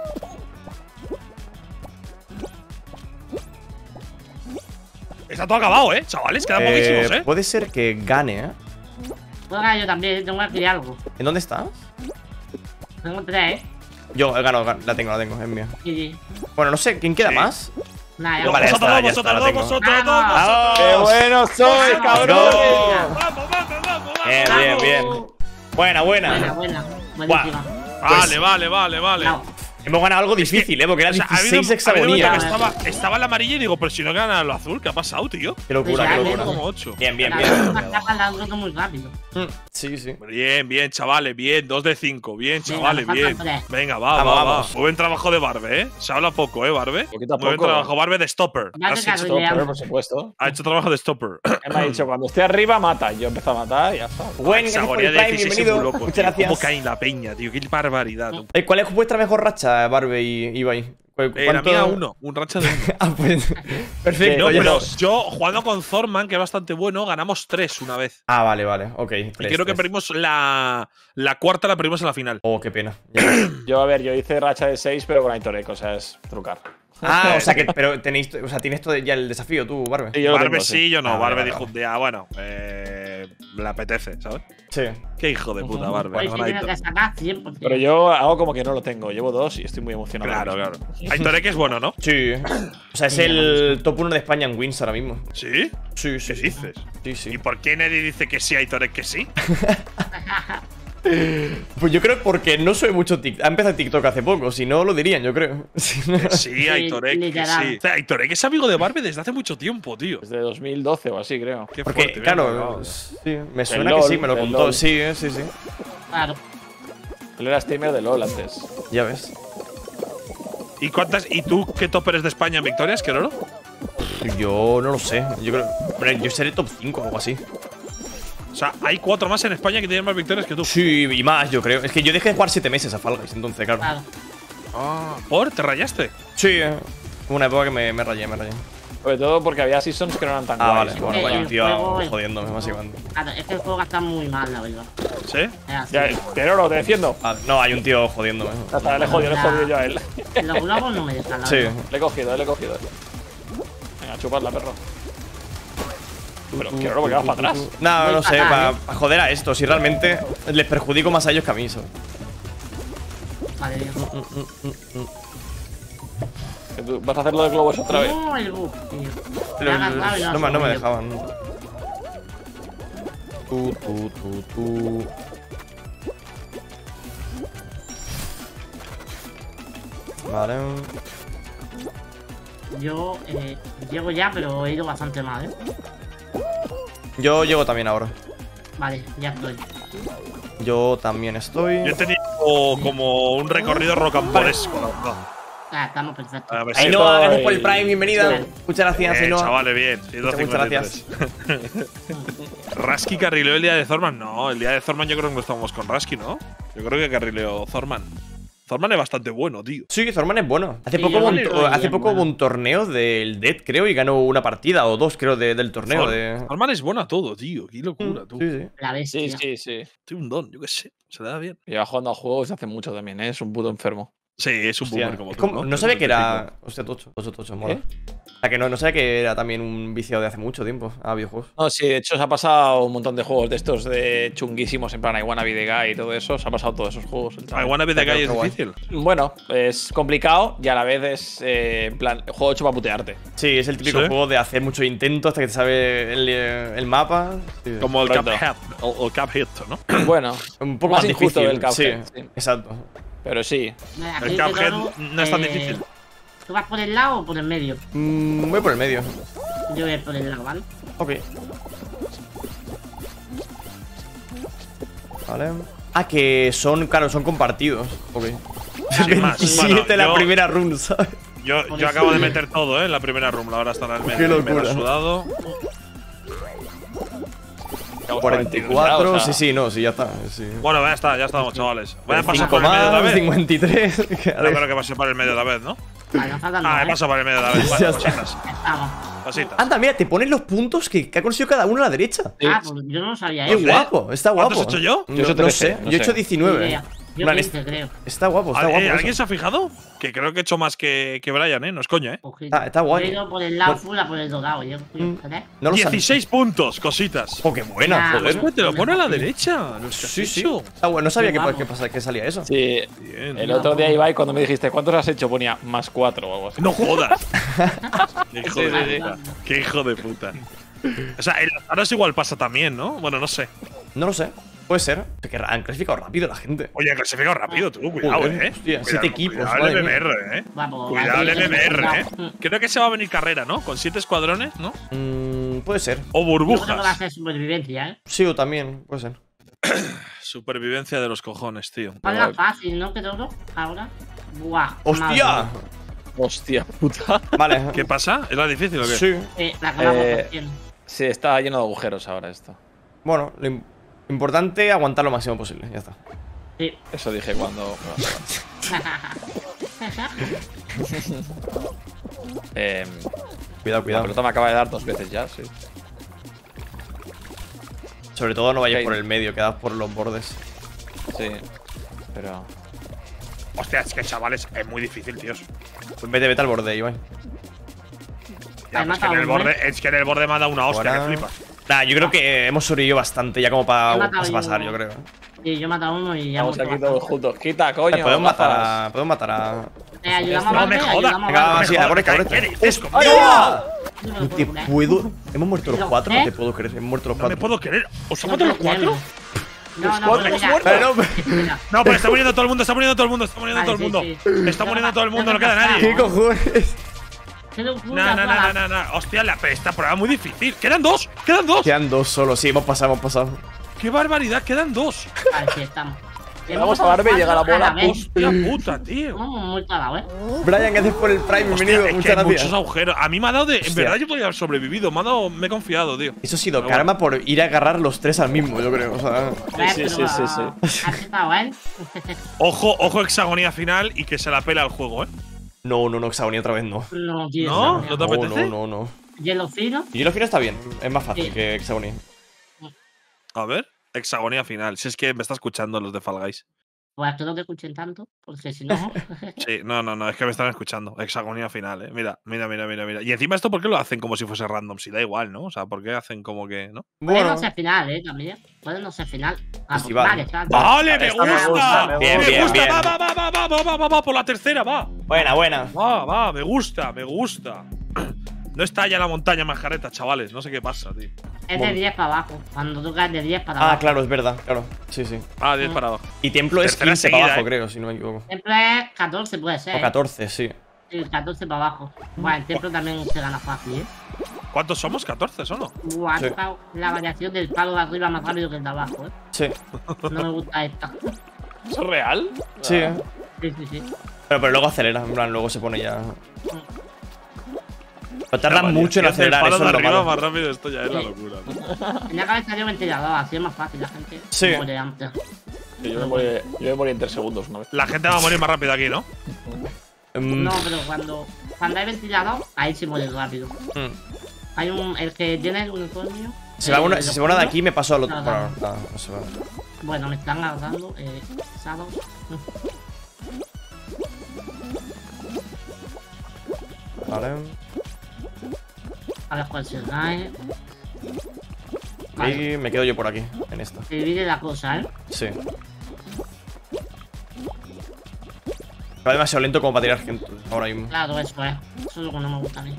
Está todo acabado, ¿eh? Chavales, quedan poquísimos, ¿eh? Puede ser que gane, ¿eh? Puedo ganar yo también. Tengo aquí algo. ¿En dónde estás? Tengo 3, ¿eh? Yo he ganado, la tengo, es mía. GG. Bueno, no sé, ¿quién queda Sí. más? Nada, ya Vale, está. ya está, vosotros la dos, tengo. vosotros dos, Vamos. vosotros ¡Qué dos. bueno soy, cabrón! Vamos, vamos, vamos, Bien, vamos. bien, bien. Buena, Buena, buena. buena. Buenísima. Vale. No. Hemos ganado algo difícil, ¿eh? Porque era O sea, 16 ha habido un momento hexagonías. que estaba el amarillo y digo, pero si no gana lo azul, ¿qué ha pasado, tío? Qué locura, qué Pues ya, locura. Como 8. Bien, bien, La bien. última capa la han roto muy rápido. Sí, sí. Bien, chavales, bien, 2 de 5, bien, Venga, chavales, nos bien. faltan 3. Venga, Vamos, va. vamos. Muy buen trabajo de Barbe, ¿eh? Se habla poco, Barbe? Poquito a Muy buen poco. trabajo, Barbe de stopper. Vale, Has claro, hecho- ya. Pero, por supuesto. Ha hecho trabajo de stopper. Él me ha dicho, cuando esté arriba, mata. Y yo empiezo a matar y ya está. Buen, gracias por Hexagonía el de Prime, 16 es bienvenido. muy loco, Muchas tío. gracias. ¿Cómo cae la peña, tío? Qué barbaridad. tú. ¿Cuál es vuestra mejor racha, Barbe y Ibai? La mía, 1. Un racha de 1. Ah, pues. Perfecto, No, ya pero dos. yo jugando con Thorman, que es bastante bueno, ganamos 3 una vez. Ah, vale, ok. Y creo que perdimos la cuarta, la perdimos en la final. Oh, qué pena. Ya ves. Yo, a ver, yo hice racha de 6, pero con Aitorek, o sea, es trucar. Ah, o sea que. Pero tenéis. O sea, tienes todo ya el desafío tú, Barbe. Sí, yo lo Barbe tengo, sí, yo no. Ah, Barbe vale, dijo un día, bueno, le apetece, ¿sabes? Sí. Qué hijo de puta, Barbe. Hoy sí con tiene Aitor. que sacar 100%. Pero yo hago como que no lo tengo. Llevo 2 y estoy muy emocionado. Claro. Aitorek es bueno, ¿no? Sí. O sea, es el top 1 de España en wins ahora mismo. ¿Sí? Sí, sí. ¿Qué dices? Sí, ¿Y sí. por qué Neddy dice que sí, Aitorek que sí? Pues yo creo porque no soy mucho TikTok. Ha empezado TikTok hace poco, si no lo dirían, yo creo. Si no- Que sí, Aitorek, que literal. sí. O sea, Aitorek es amigo de Barbe desde hace mucho tiempo, tío. Desde 2012 o así, creo. Qué Porque, fuerte, claro, venga, sí, me suena LOL, que sí, me lo del contó. LOL. Sí, sí. Claro. Él era streamer de LOL antes. Ya ves. ¿Y tú qué top eres de España en victorias, Keroro? Yo no lo sé. Yo creo. Hombre, yo seré top 5 o algo así. O sea, hay 4 más en España que tienen más victorias que tú. Sí, y más, yo creo. Es que yo dejé de jugar 7 meses a Fall Guys, entonces, claro. Claro. ¿Por? ¿Te rayaste? Sí, hubo una época que me rayé. Sobre todo porque había seasons que no eran tan Ah, guays. vale. Bueno, el vaya un tío juego- jodiéndome, básicamente. Claro, es que el juego está muy mal, la verdad. ¿Sí? Es así. Ya, Keroro, te defiendo. Ah, no, hay un tío jodiéndome. Ya está, le he jodido yo a él. Los globos no me dejan, la Sí. verdad. Le he cogido. Venga, chuparla, perro. Pero Keroro, ¿por qué vas para atrás? No, Muy no sé, fatal, para joder a esto. Si realmente les perjudico más a ellos que a mí, ¿sabes? Madre mía. Que tú vas a hacer lo de globos otra vez. No, el bug, tío. Pero Me ha agarrado y lo ha no me subido. dejaban. Tú. Vale. Yo llego ya, pero he ido bastante mal, ¿eh? Yo llego también ahora. Vale, ya estoy. Yo también estoy. Yo he tenido como un recorrido rocambolesco, la verdad. Estamos perfectos. A ver si Ainhoa, estoy- gracias por el Prime, bienvenida. Sí. Muchas gracias, Ainhoa. chavales, bien. Muchas 153. ¿Rasky carrileó el día de Thorman? No, el día de Thorman yo creo que no estábamos con Rasky, ¿no? Yo creo que carrileó Thorman. Thorman es bastante bueno, tío. Sí, Thorman es bueno. Hace Sí, poco, yo hubo un, le doy hace bien, poco hubo bueno. un torneo del Dead, creo, y ganó una partida o dos, creo, del torneo. Thorman es bueno a todo, tío. Qué locura, tú. Sí, sí. La bestia. Sí. Tiene un don, yo qué sé. Se le da bien. Lleva jugando a juegos hace mucho también, ¿eh? Es un puto enfermo. Sí, es un Hostia, boomer como es tú, como- ¿no? no sabía Es que típico. era. Hostia, tocho, mola. O sea, que no sabía que era también un viciado de hace mucho tiempo a videojuegos. No, sí, de hecho se ha pasado un montón de juegos de estos de chunguísimos, en plan I Wanna Be the Guy y todo eso. Se ha pasado todos esos juegos. el I chaval. Wanna Be the Está Guy es guay. difícil. Bueno, es complicado y a la vez es, en plan, juego hecho para putearte. Sí, es el típico ¿Sí? juego de hacer mucho intento hasta que te sabe el mapa. Sí. Como el Correcto. Cuphead. O el Cuphead, ¿no? Bueno, Un poco más más injusto difícil. del Cuphead, sí, sí. exacto. Pero sí. El Cuphead no es tan difícil. ¿Tú vas por el lado o por el medio? Voy por el medio. Yo voy por el lado, ¿vale? Ok. Vale. Ah, que son, claro, son compartidos. Ok. Sin más. 27 Bueno, la yo- primera run, ¿sabes? Yo acabo de meter todo, en la primera room. Ahora estará el medio. Qué Me locura. lo he sudado. 44, o sea, sí, no, sí, ya está. Sí. Bueno, ya estamos, chavales. Voy a pasar 5 por el medio de la más, vez. 53. No creo que pase por el medio de la vez, ¿no? Vale, nos faltan Ah, dos, he pasado por el medio de la vez. Ya Bueno, está. cositas. Vamos. Cositas. Anda, mira, te ponen los puntos que ha conseguido cada uno a la derecha. Ah, pues yo no lo sabía Qué eso. guapo, está guapo. ¿Cuántos he hecho yo? No, Yo he hecho no 13, sé, no yo he hecho sé. 19. Idea. Yo Plan, 15, creo. Está guapo, está guapo. ¿Alguien eso. se ha fijado? Que creo que he hecho más que Brian, ¿eh? No es coña, ¿eh? Ojito. Está guay. Yo he ido por el lado Bueno. full a por el dorado. Yo, ¿eh? No lo sabía. 16 puntos, cositas. Oh, qué buena, Ah, joder. Pues te lo pone a la derecha. No es Sí, sí. eso. Está bueno, no sabía Qué guapo. que salía eso. Sí. Bien. El otro día, Ibai, cuando me dijiste cuántos has hecho, ponía más 4 o algo así. No jodas. Qué hijo Sí, de sí, sí. puta. Qué hijo de puta. O sea, en las aros igual pasa también, ¿no? Bueno, no sé. No lo sé. Puede ser. Que han clasificado rápido la gente. Oye, clasificado rápido, tú. Cuidado, Joder, ¿eh? hostia, Cuidado, 7 equipos, Cuidado madre el mía. MMR, ¿eh? Vamos, Cuidado el vale, MMR, ¿eh? cuidado. Creo que se va a venir carrera, ¿no? Con 7 escuadrones, ¿no? Puede ser. O Yo creo que va a burbujas. ser supervivencia, ¿eh? Sí, o también. Puede ser. Supervivencia de los cojones, tío. Ahora fácil, ¿no? Que todo. Ahora. Buah. ¡Hostia! madre. Hostia puta. Vale. ¿Qué pasa? ¿Es la difícil o qué? Sí. La acabamos Eh, por 100. Sí, está lleno de agujeros ahora esto. Bueno, lo importante aguantar lo máximo posible. Ya está. Sí. Eso dije cuando. Cuidado, La cuidado. pelota me acaba de dar 2 veces ya, sí. Sobre todo no vayas Ok. por el medio, quedas por los bordes. Sí. Pero. Hostia, es que chavales, es muy difícil, tíos. Pues vete al borde, Iván. Ya, He pues que en matado el uno, borde, es que en el borde me ha dado una hostia, Fuera. que flipas. Nah, yo creo que hemos sobrevivido bastante ya como He para matado pasar, yo. yo creo. Sí, yo he matado a uno y ya Vamos hemos aquí matado. todos juntos. Quita, coño. Podemos matar gafas. a. Podemos matar a. Ayudamos a No me Valve, jodas. ayudamos a Venga, Valve. va, sí, jodas, ahora ¿qué dices conmigo? ¡Hostia! No me No lo te creer. puedo. ¿Hemos muerto los ¿Pero 4? qué? No te puedo creer. Hemos muerto los No me 4. puedo creer. ¿Os han No matado los te lo 4? creemos. No, no, cuatro, pero hemos mira, muerto. espera. No, pero está muriendo todo el mundo, está muriendo todo el mundo, está muriendo Vale, todo el mundo. sí, sí. Está muriendo todo el mundo, no queda nadie. ¿Qué cojones? Qué locura, No, no, no, no, no. Hostia, esta prueba es muy difícil. ¡Quedan dos! ¡Quedan dos! Quedan dos solo, sí, hemos pasado, hemos pasado. ¡Qué barbaridad! ¡Quedan dos! Vale, sí, estamos. Vamos a Barbe y llega la bola. ¡Hostia puta, tío! Vamos muy cagado, ¿eh? Brian, gracias por el Prime, Hostia, bienvenido. es que Muchas hay gracias. muchos agujeros. A mí me ha dado de. En Hostia. verdad yo podría haber sobrevivido. Me he confiado, tío. Eso ha sido Pero karma por ir a agarrar los tres al mismo, yo creo. O sea, Sí, sí, sí, sí. Has estado, ¿eh? Ojo, hexagonía final y que se la pela el juego, ¿eh? no, Hexagonía otra vez no. No, tío. ¿No? no. ¿No te apetece? No. Hielo fino. Y lo final está bien, es más fácil Sí. que Hexagonía. A ver, hexagonía final. Si es que me está escuchando los de Fall Guys. Pues espero que escuchen tanto, porque si no. Sí, no, es que me están escuchando. Hexagonía final, ¿eh? Mira. Y encima esto, ¿por qué lo hacen como si fuese random? Si da igual, ¿no? O sea, ¿por qué hacen como que, no? Puede Bueno, no ser final, también. Puede no ser final. Ah, Festival. vale, claro. ¡Vale, me Esta me gusta! gusta, me Bien, ¡Me bien, gusta! bien. Va, por la tercera, va. buena. Va, me gusta. No está ya la montaña Majareta, chavales. No sé qué pasa, tío. Es de 10 para abajo. Cuando tú caes de 10 para abajo. Ah, claro, es verdad, claro. Sí. Ah, 10 para abajo. Y Templo es Tercera 15 para seguida, abajo, ¿eh? creo, si no me equivoco. Siempre es 14, puede ser. O 14, sí. Sí, 14 para abajo. Bueno, el templo también se gana fácil, ¿eh? ¿Cuántos somos? 14 solo. Buah, Sí. la variación del palo de arriba más rápido que el de abajo, Sí, No me gusta esta. ¿Eso es real? sí. Sí. Pero luego acelera, en plan, luego se pone ya. Pero tarda mucho en acelerar, eso es lo malo. más rápido, esto ya es la locura. Tenía que haber salido ventilador, así es más fácil, la gente Sí. muere antes. Sí, yo me morí en 3 segundos una vez. La gente va a morir más rápido aquí, ¿no? No, pero cuando hay ventilador, ahí se muere rápido. Hay el que tiene el unicornio. Si se va una de aquí, me paso al otro. No, Bueno, no. no se va. Bueno, me están agarrando. Shadows. Vale. A ver cuál se cae. Vale. Y me quedo yo por aquí, en esta. Se divide la cosa, Sí. Va demasiado lento como para tirar gente ahora mismo. Claro, eso es. Eso es lo que no me gusta a mí.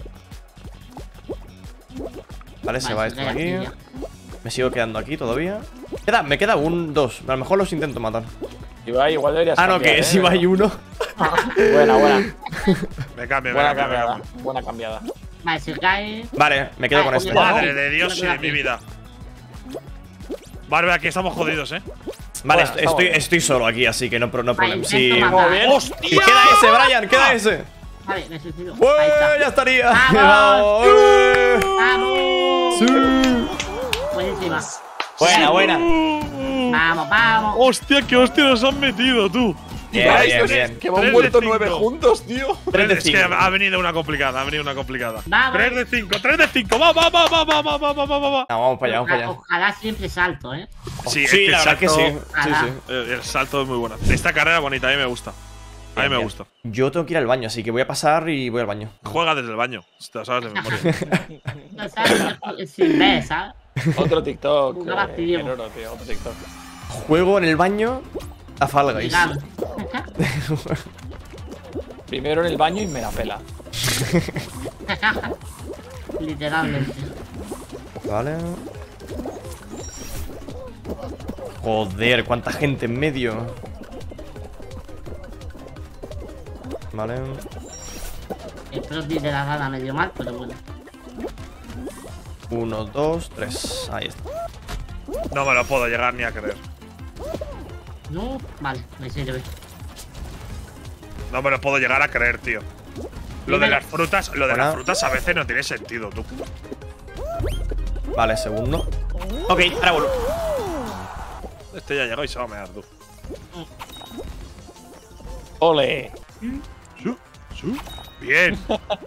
Vale, se va se esto de cae aquí. aquí ya. Me sigo quedando aquí todavía. Me queda dos. A lo mejor los intento matar. Ibai, igual deberías Ah, no, cambiar, que si va hay uno. Buena. Me cambio, Buena cambiada. Buena cambiada. Vale, se cae. Vale, me quedo con este. Madre de Dios y de mi vida. Barbe, aquí estamos jodidos, Vale, Bueno, está bien. estoy solo aquí, así que no problema. intento Sí. matar. Muy bien. ¡Hostia! Queda ese, Brian, queda ese. Vale, me suicido. ¡Ué! Ahí está. Ya estaría. ¡Vamos! ¡Ué! ¡Vamos! Sí. Buenísima. Buena. Vamos. ¡Hostia, qué hostia nos han metido, tú! Bien, Esto bien, es bien. Que hemos 3 de muerto 5. 9 juntos, tío. 3 de Es que 5. ha venido una complicada, Vamos. 3 de 5, 3 de 5, va. Vamos para allá. Ojalá siempre salto, Sí, Sí, la verdad que sí. Ojalá. El salto es muy bueno. Esta carrera bonita, a mí me gusta. A mí me Bien. gusta. Yo tengo que ir al baño, así que voy a pasar y voy al baño. Juega desde el baño, te lo sabes de memoria. No sabes, sin ver, ¿sabes? Otro TikTok. Jugaba activo. en oro, tío. Otro TikTok. Juego en el baño a Fall Guys. Digamos. Primero en el baño y me la pela. Literalmente. Vale. Joder, cuánta gente en medio. Vale. El proti de la gana medio mal, pero bueno. 1, 2, 3. Ahí está. No me lo puedo llegar ni a creer. No, vale, me sirve. No me lo puedo llegar a creer, tío. Lo de las frutas, a veces no tiene sentido, tú. Vale, segundo. Ok, ahora vuelvo. Este ya llegó y se va a mear, tú. ¡Ole! Bien.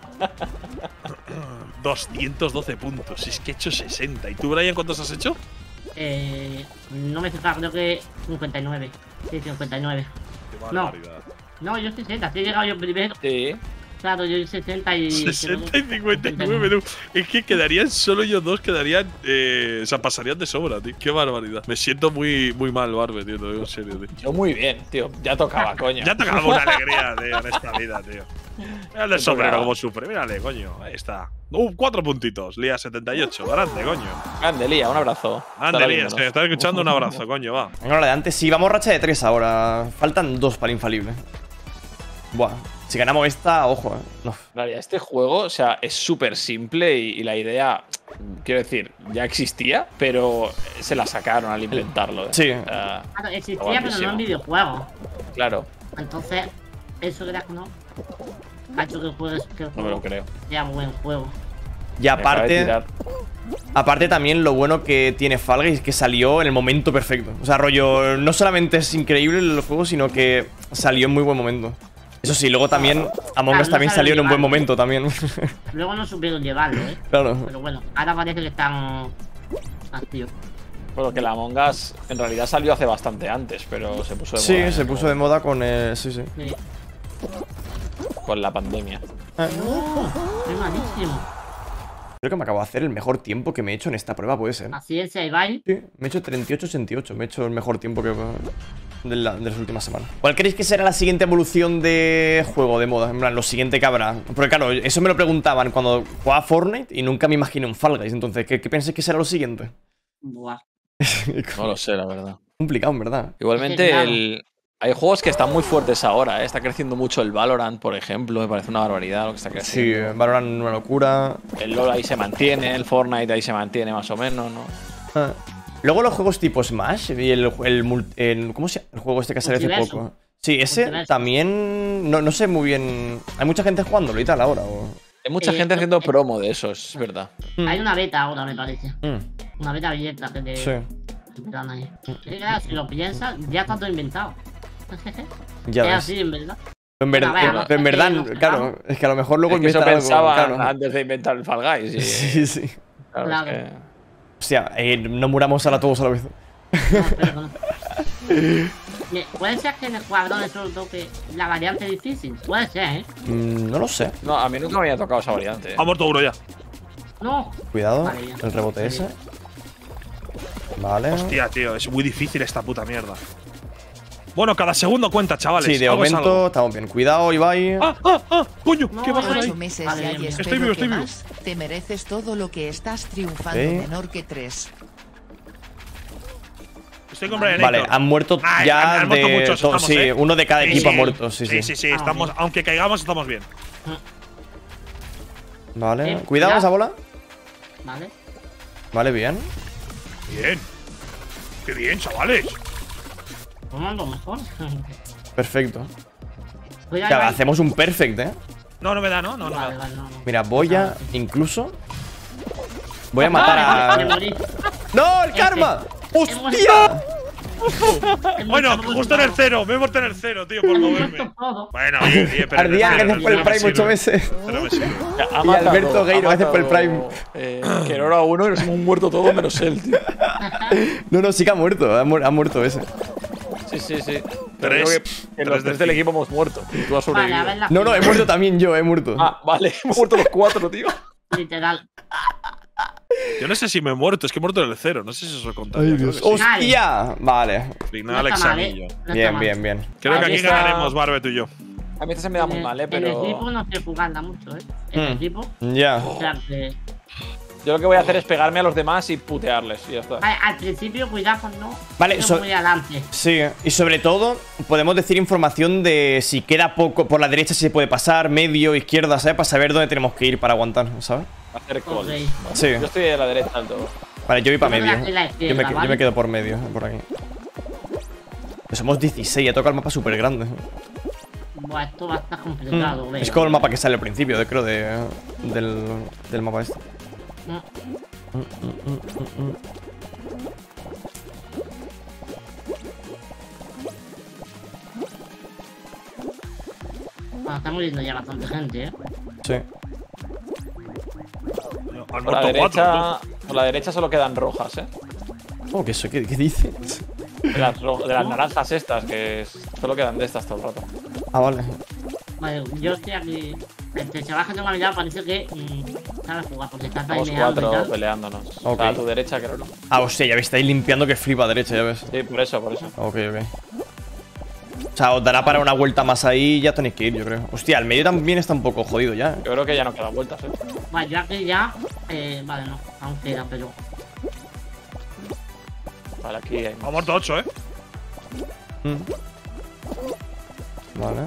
212 puntos. Es que he hecho 60. ¿Y tú, Brian, cuántos has hecho? No me fijaba, creo que 59. Sí, 59. Qué No. barbaridad. No, yo 60, sí he llegado yo primero. Sí. Claro, yo 60 y. 60 y 59, tú. Es que quedarían solo yo dos, quedarían. O sea, pasarían de sobra, tío. Qué barbaridad. Me siento muy mal, Barbe, tío. Te lo digo en serio, tío. Yo muy bien, tío. Ya tocaba, coño. Ya tocaba una alegría, tío, en esta vida, tío. Mira el del sombrero tocaba. como sufre, mírale, coño. Ahí está. 4 puntitos, Lía 78. Grande, coño. Grande, Lía, un abrazo. Grande, Estará Lía, viéndonos. si me estás escuchando, un abrazo, coño, va. Venga, la de antes. Sí, vamos racha de 3 ahora. Faltan 2 para infalible. Buah. Si ganamos esta, ojo, No. En realidad, este juego, o sea, es súper simple y la idea, quiero decir, ya existía, pero se la sacaron al inventarlo. Sí. Claro, existía, pero guapísimo. no en videojuegos. Claro, Entonces, eso que no. Ha hecho que el juego no me lo creo. sea buen juego. Y Me acaba de tirar. aparte también lo bueno que tiene Fall Guys es que salió en el momento perfecto. O sea, rollo, no solamente es increíble el juego, sino que salió en muy buen momento. Eso sí, luego también Among Us no también saben salió en un buen llevarlo. momento también. Luego no supieron llevarlo, Claro. Pero bueno, ahora parece que están activos. Bueno, que la Among Us en realidad salió hace bastante antes, pero se puso de moda. Sí, en se el puso juego de moda con sí. Sí. con la pandemia. Es malísimo. Creo que me acabo de hacer el mejor tiempo que me he hecho en esta prueba, puede ser. Paciencia, Ibai. Sí, me he hecho 38-88. Me he hecho el mejor tiempo que de las últimas semanas. ¿Cuál creéis que será la siguiente evolución de juego de moda? En plan, lo siguiente que habrá. Porque claro, eso me lo preguntaban cuando jugaba Fortnite y nunca me imaginé un Fall Guys. Entonces, ¿qué pensáis que será lo siguiente? Buah. No lo sé, la verdad. Complicado, en verdad. Igualmente, Claro. el Hay juegos que están muy fuertes ahora, ¿eh? Está creciendo mucho el Valorant, por ejemplo. Me parece una barbaridad lo que está Sí, creciendo. Valorant una locura. El LoL ahí se mantiene, el Fortnite ahí se mantiene más o menos, ¿no? Ah. Luego los juegos tipo Smash y ¿cómo se llama? El juego este que salió hace Multiverso. poco. Sí, ese Multiverso. también no sé muy bien. Hay mucha gente jugándolo y tal ahora. Hay mucha gente haciendo promo de eso, es verdad. Hay una beta ahora, me parece. Mm, Una beta abierta que te. sí. que te dan ahí. Y claro, si lo piensas, ya está todo inventado. Ya es ves. así, en verdad. En Bueno, vaya, verdad, en verdad, no, claro, es que a lo mejor luego Es que eso inventan algo, pensaban claro. antes de inventar el Fall Guys. Y, Sí, sí. claro, Claro. es que… Hostia, no muramos ahora todos a la vez. No, pero no. Puede ser que en el cuadrón eso toque la variante difícil. Puede ser, ¿eh? No lo sé. No, a mí nunca me había tocado esa variante. Ha muerto uno ya. No. Cuidado, Vale, ya. el rebote ese. Vale. Hostia, tío, es muy difícil esta puta mierda. Bueno, cada segundo cuenta, chavales. Sí, de Algo es momento algo. estamos bien. Cuidado, Ibai. ¡Coño! No, ¿Qué pasa ahí? 8 meses Vale, y hay bien. espero Estoy vivo, que estoy vivo. más. Te mereces todo lo que estás triunfando Ok. menor que 3. Estoy con Brian Vale, Héctor. han muerto Ay, ya han muerto de muchos, todo. estamos, Sí, ¿eh? uno de cada Sí, equipo ha sí. muerto. Sí, sí. Sí, estamos, bien. aunque caigamos, estamos bien. Vale. Cuidado. Cuidado esa bola. Vale. Vale, bien. Bien. Qué bien, chavales. Vamos lo mejor. Perfecto. Cuidado, Ya, Ibai. hacemos un perfect, ¿eh? No, no me da, no, no, no. me Vale, da. vale, no, no. Mira, voy a incluso. Voy a matar Me a. morí. ¡No, el karma! Hemos- ¡Hostia! Bueno, justo en el cero. Me he muerto en el cero, tío, por moverme. Bueno, oye, pero. Ardía gracias por el Prime 8 meses. Pero me sirve. Y Alberto Gueiro, gracias por el Prime. Que era uno y nos hemos muerto todos menos él, tío. No, sí que ha muerto. Ha muerto ese. Sí, sí, sí. Tres. Creo que Tres los de tres del cinco. equipo hemos muerto. Y tú has Vale, a sobrevivido. ver la No, he muerto también yo, he muerto. Ah, vale. Hemos muerto los cuatro, tío. literal. Yo no sé si me he muerto, es que he muerto en el cero. No sé si eso conta. Ay, Dios. ¡Hostia! Vale. Final No está mal, examillo. No está Bien, mal. bien, bien. Creo que Ahí aquí está. ganaremos, Barbe, tú y yo. A mí esta se me da muy mal, El pero equipo no se jugarla mucho, ¿eh? El equipo. Ya. O sea que. yo lo que voy a hacer es pegarme a los demás y putearles y ya está. Vale, al principio, cuidado con no. Vale, ir muy adelante. Sí, y sobre todo podemos decir información de si queda poco por la derecha, si se puede pasar, medio, izquierda, ¿sabes? Para saber dónde tenemos que ir para aguantar, ¿sabes? Hacer calls. Ok. Sí. Yo estoy a la derecha del todo. Vale, yo voy para Yo me voy medio. hacia la izquierda, Yo ¿vale? me quedo por medio, por aquí. Pues somos 16, ya toca el mapa súper grande. Buah, esto va a estar complicado, Es como el mapa que sale al principio, creo, del mapa este. Bueno, está muriendo ya bastante gente, ¿eh? Sí. Han Por la muerto derecha, cuatro. por la derecha solo quedan rojas, ¿eh? ¿Cómo que eso? ¿Qué dices? De las naranjas estas, que solo quedan de estas todo el rato. Ah, vale. Vale, yo estoy aquí. Entre chavales que tengo a mi lado parece que. Sabe jugar, porque está Estamos timeando y cuatro tal. peleándonos. Ok. O sea, a tu derecha, creo, ¿no? Ah, hostia, ya me estáis limpiando que flipa a derecha, ya ves. Sí, por eso, por eso. Ok, ok. O sea, os dará para una vuelta más ahí y ya tenéis que ir, yo creo. Hostia, el medio también está un poco jodido ya. Yo creo que ya no quedan vueltas, ¿eh? Vale, yo aquí ya. Vale, no, aún queda, pero. Vale, aquí hay Han más. muerto 8, Vale.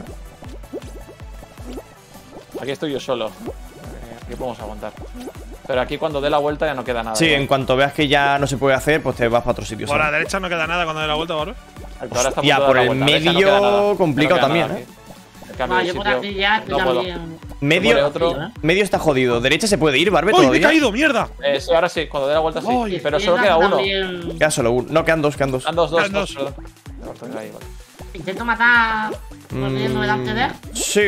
Aquí estoy yo solo. Aquí podemos aguantar. Pero aquí cuando dé la vuelta ya no queda nada. Sí, ¿no? en cuanto veas que ya no se puede hacer, pues te vas para otro sitio. Por la ¿sabes? derecha no queda nada cuando dé la vuelta, Barbe. Ahora está a Hostia, punto de por dar el la vuelta. ¿Ves? Ya no medio queda nada. complicado Ya no queda también, nada aquí. El cambio Vale, de yo por sitio. aquí ya estoy No puedo. también. Medio, Por otro. medio está jodido. Derecha se puede ir, Barbe, ¡Uy, me he todavía. caído, mierda! Sí, ahora sí, cuando dé la vuelta sí. Ay, Pero solo Izquierda queda uno. también. Queda solo uno. No, quedan dos. Quedan dos, Quedan dos, dos. perdón. Ahí, vale. Intento matar. Volviendo delante de él. Sí.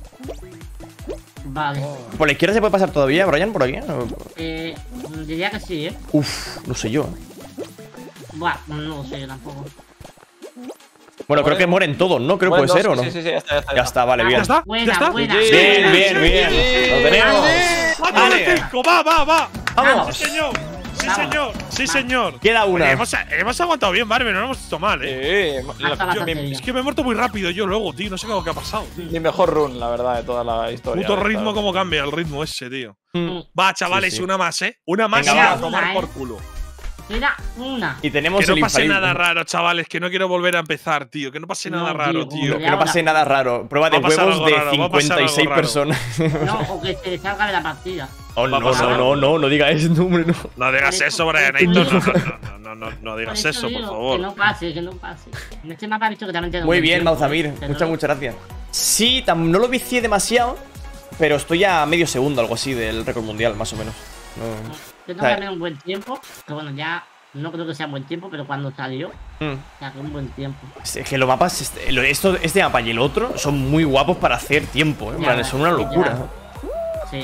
Vale. ¿Por la izquierda se puede pasar todavía, Brian? ¿Por aquí? Diría que sí, ¿eh? Uf, no sé yo. Buah, no lo sé yo tampoco. Bueno, creo que mueren todos, ¿no? Creo que puede Mueren ser, ¿o dos, no? Sí, ya está. Ya está, vale, ¿Ya bien. está? Buena, ¿Ya está? buena. Bien, bien, bien. Lo tenemos. ¡4 de 5! ¡Va, va, va! Vamos. ¡Sí, señor! ¡Sí, Vamos. señor! ¡Sí, señor! Queda una. Oye, hemos aguantado bien, Barbe, no lo hemos hecho mal, ¿eh? Hasta la tontería. Es que me he muerto muy rápido yo luego, tío. No sé qué ha pasado. Mi mejor run, la verdad, de toda la historia. Puto de ritmo, esta. cómo cambia el ritmo ese, tío. Mm. Va, chavales, Sí, sí. una más, ¿eh? Una más Venga, y va. a tomar Una, por culo. Queda una. Y tenemos Que no el pase infalible. nada raro, chavales. Que no quiero volver a empezar, tío. Que no pase nada No, raro, tío, tío. Que no pase nada raro. Prueba de Va a pasar huevos algo de raro, va a pasar algo 56 raro. personas. No, o que se salga de la partida. Oh, Va a no, pasar no, algo. no diga eso, hombre, no. No digas eso, Brianator. No digas Por eso, por digo, favor. Que no pase, que no pase. En este mapa he visto que también tiene Muy un bien, tiempo, Mauzamir. pero Muchas gracias. Sí, no lo vicié demasiado, pero estoy a medio segundo, algo así, del récord mundial, más o menos. No. Yo tengo también un buen tiempo, que bueno, ya no creo que sea un buen tiempo, pero cuando salió, saqué un buen tiempo. Es que los mapas, este mapa y el otro, son muy guapos para hacer tiempo, En plan, son una locura. Sí.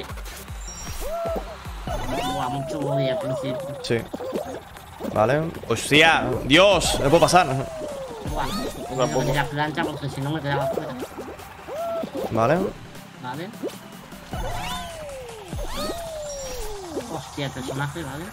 Buah, mucho body al principio. Sí. Vale. Hostia, Dios, no puedo pasar. Buah, tengo que tirar plancha porque si no me quedaba fuera. Vale. Vale. Hostia, el personaje, vale.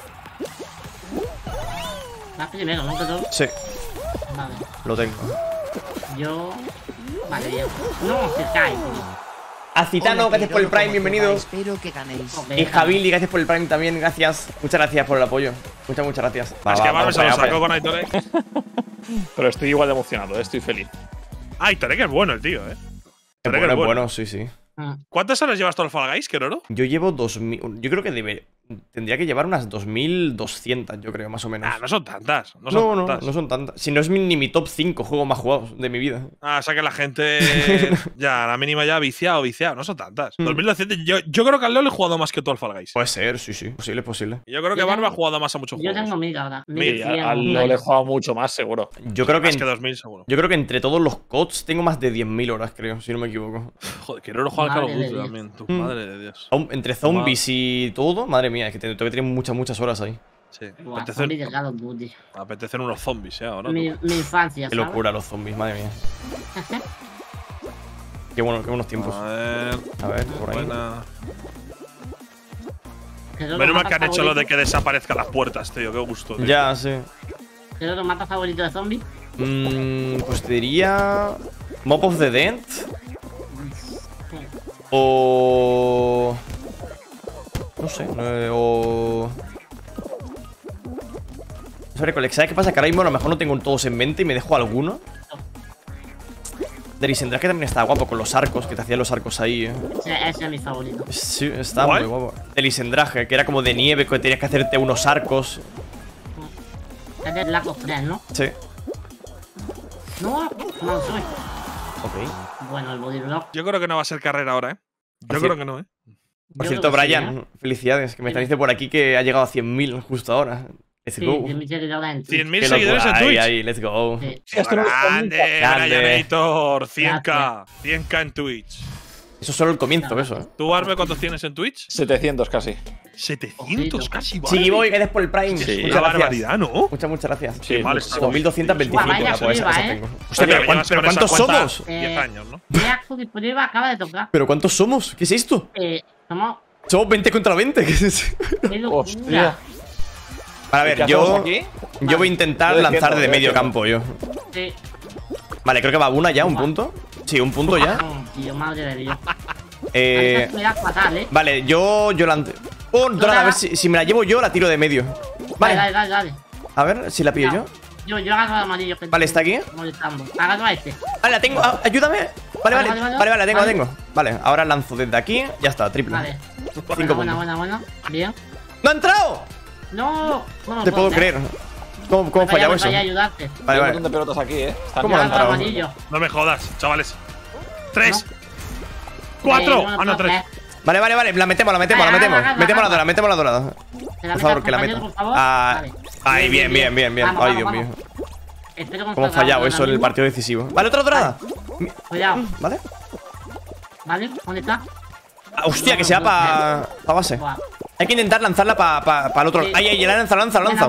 Vas primero, ¿no? Pero, Sí, vale. lo tengo. Yo. Vale, bien. No, se cae, tío. Acitano, Hola, gracias por el Pirolo, Prime, ¿cómo te va? bienvenidos. Espero que ganéis. Ok, Y Javili, gracias por el Prime también, gracias. Muchas gracias por el apoyo. Muchas gracias. Va, Es que va, Barbe vamos se lo allá, sacó vamos con Aitorek. Pero estoy igual de emocionado, estoy feliz. Aitorek es bueno el tío, allá. Aitorek Bueno, es bueno, sí, sí. ¿Cuántas horas llevas todo el Fall Guys, Keroro? Yo llevo 2000. Yo creo que tendría que llevar unas 2200, yo creo, más o menos. Ah, no son tantas. No son No, tantas. no son tantas. Si no es ni mi top 5 juegos más jugados de mi vida. Ah, o sea que la gente. Ya, la mínima ya viciado. No son tantas. 2200. Yo creo que al LoL he jugado más que todo el Fall Guys. Puede ser, sí, sí. Posible, posible. Y yo creo que Yo Barba ha tengo- jugado más a muchos Yo juegos. tengo 1000 ahora. Sí, 1100. al LoL he jugado mucho más, seguro. Yo creo que, Más que 2000, seguro. yo creo que entre todos los CODs tengo más de 10.000 horas, creo, si no me equivoco. Joder, Keroro juega al Call of Madre de Duty Dios. también. Tu madre de Dios. Entre zombies y todo, madre mía, es que tengo que tener muchas horas ahí. Sí. Buah, zombie de Call of Duty. Apetecen unos zombies, ahora. Mi infancia, Qué ¿sabes? locura los zombies, madre mía. Qué buenos tiempos. A ver. A ver, por ahí. Buena. Pero Menos los mal que han mapas hecho lo de favoritos- que desaparezcan las puertas, tío. Qué gusto, tío. Ya, sí. Pero los mapas favoritos de zombies. Pues te diría. Mob of the Dead. O. No sé. O. ¿Sabes qué pasa? Que ahora mismo a lo mejor no tengo todos en mente y me dejo alguno. Delisendra, que también está guapo con los arcos, que te hacían los arcos ahí, Ese es mi favorito. Sí, está ¿Cuál? muy guapo. Delisendraje, que era como de nieve, que tenías que hacerte unos arcos. Es de Black Ops 3, ¿no? Sí. No, no soy. Ok. Bueno, el body block. Yo creo que no va a ser carrera ahora, ¿eh? Por Yo creo que no, ¿eh? Por Yo cierto, creo que sí, Brian, felicidades, que me están diciendo por aquí que ha llegado a 100.000 justo ahora. Let's Sí, go. de mi seguidora en Twitch. 100.000 Qué seguidores en locura. Twitch. Ahí, let's go. Sí. Grande, Grande. Brianator. 100k. 100k en Twitch. Eso es solo el comienzo, eso, ¿Tú, Barbe, cuántos tienes en Twitch? 700 casi. 700 casi, Barbe. Sí, voy, gracias por el Prime. Sí. Una Muchas gracias. barbaridad, ¿no? Muchas gracias. Sí, mal mucho. está. 2225. Guau, vaya pues arriba, esa ¿eh? tengo. Hostia, Oye, pero llevas ¿pero con esa ¿cuántos cuenta somos? 10 años, ¿no? Black Ops disponible acaba de tocar. ¿Pero cuántos somos? ¿Qué es esto? Somos. Somos 20 contra 20. ¿Qué es eso? ¡Qué locura! Hostia. A ¿Qué ver, hacemos yo aquí? voy a intentar Yo lanzar defiendo, de yo medio defiendo. campo yo. Sí. Vale, creo que va una ya, un punto. Sí, un punto ya. No, tío, madre de Dios. Eh, Me da fatal, ¿eh? vale, yo lanzo. Oh, dorada, a ver si me la llevo yo, la tiro de medio. Dale, Vale, dale. a ver si la pillo yo. Yo agarro al amarillo. Que Vale, ¿está aquí? molestando. Agarro a este. Vale, la tengo. Ah, ayúdame. Vale, Vale, la tengo. Vale, ahora lanzo desde aquí. Ya está, triple. Vale. 5 Buena. puntos. Bien. ¡No ha entrado! No. No te puedo creer. ¿Cómo he fallado eso? Voy a ayudarte. Vale, Hay un vale. montón de pelotas aquí, Están ¿Cómo Yo lo han agarro al entrado? amarillo. No me jodas, chavales. 3, No. 4. No, Ah, no, 3. Vale, la metemos. Agarra, Metemos agarra. la dorada. ¿Te la Por favor, metas, que la compañero, meta. por favor? Ah, Vale. ahí, bien. Vamos, Ay, Dios vamos, mío. vamos. Espero que ¿Cómo he fallado eso en el partido decisivo? Vale, otra dorada. Cuidado. Vale. ¿Vale? ¿Dónde está? Ah, hostia, que se va para base. Buah. Hay que intentar lanzarla para el otro. Sí. Ay, la lanza.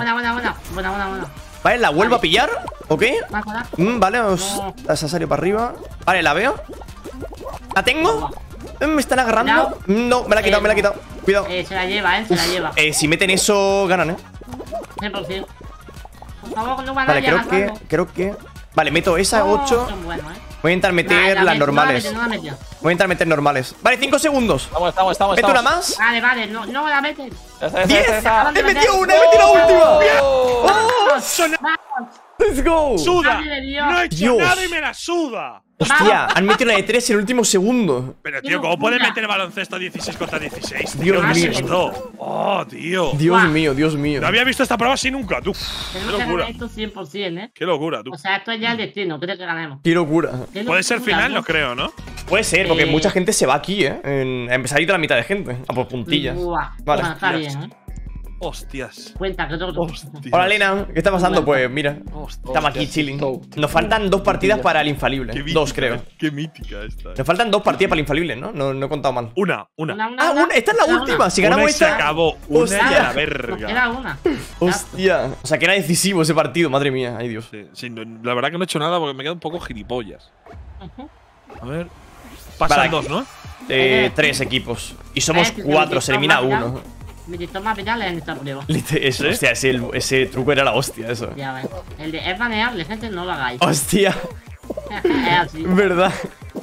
Buena. Vale, ¿la vuelvo a pillar? ¿Ok? Mácala. Vale, No. la salido para arriba. Vale, la veo. ¿La tengo? Me están agarrando. Cuidado. No, me la he quitado. Cuidado. Se la lleva, se la lleva. Si meten eso, ganan, 100%. Por favor, no van Vale, a agarrarlo. creo que. Vale, meto esa 8. Son buenos, Voy a intentar meter las normales. Voy a intentar meter normales. Vale, 5 segundos. Estamos. ¿Meto una más? Vale, no la meten. Esa. 10. esa. He metido una, he metido la última. ¡Oh! Vamos. Let's go. ¡Suda! Madre de Dios. ¡No he hecho Dios. nada y me la suda! Hostia, han metido una de 3 en el último segundo. Pero, ¡Qué tío, ¿cómo locura! puede meter baloncesto 16 contra 16? Dios ¿Qué mío. es esto? ¡Oh, tío! Dios Guau. mío, Dios mío. No había visto esta prueba así nunca, tú. ¡Qué Tenemos que locura! ganar esto 100%, ¡Qué locura, tú! O sea, esto es ya el destino, creo que ganemos. Qué locura. Qué Puede ser locura, final, ¿no? no creo, ¿no? Puede ser, porque Eh. mucha gente se va aquí, se ha ido la mitad de gente. A por puntillas. Buah. Vale. Bueno, está bien, Hostias. Cuenta que otro. Hostias. Hola, Lena. ¿Qué está pasando? Bueno. Pues mira, Hostias. estamos aquí chilling. Nos faltan 2 partidas para el infalible. Qué mítica, 2, creo. Qué mítica esta. Nos faltan 2 partidas para el infalible, ¿no? No he contado mal. Una. Ah, una. Esta es la última. Si ganamos Una y se esta. acabó. Una Hostia. y a la Nos verga. queda una. Hostia. O sea, que era decisivo ese partido, madre mía. Ay, Dios. Sí, la verdad que no he hecho nada porque me quedo un poco gilipollas. Ujú. A ver. Pasan Vale. 2, ¿no? 3 equipos. Y somos 4, se elimina uno. Me quitó más vitales en esta prueba. Hostia, ese truco era la hostia, eso. Ya ves. El de es baneable, gente, no lo hagáis. Hostia. Es así. ¿Verdad?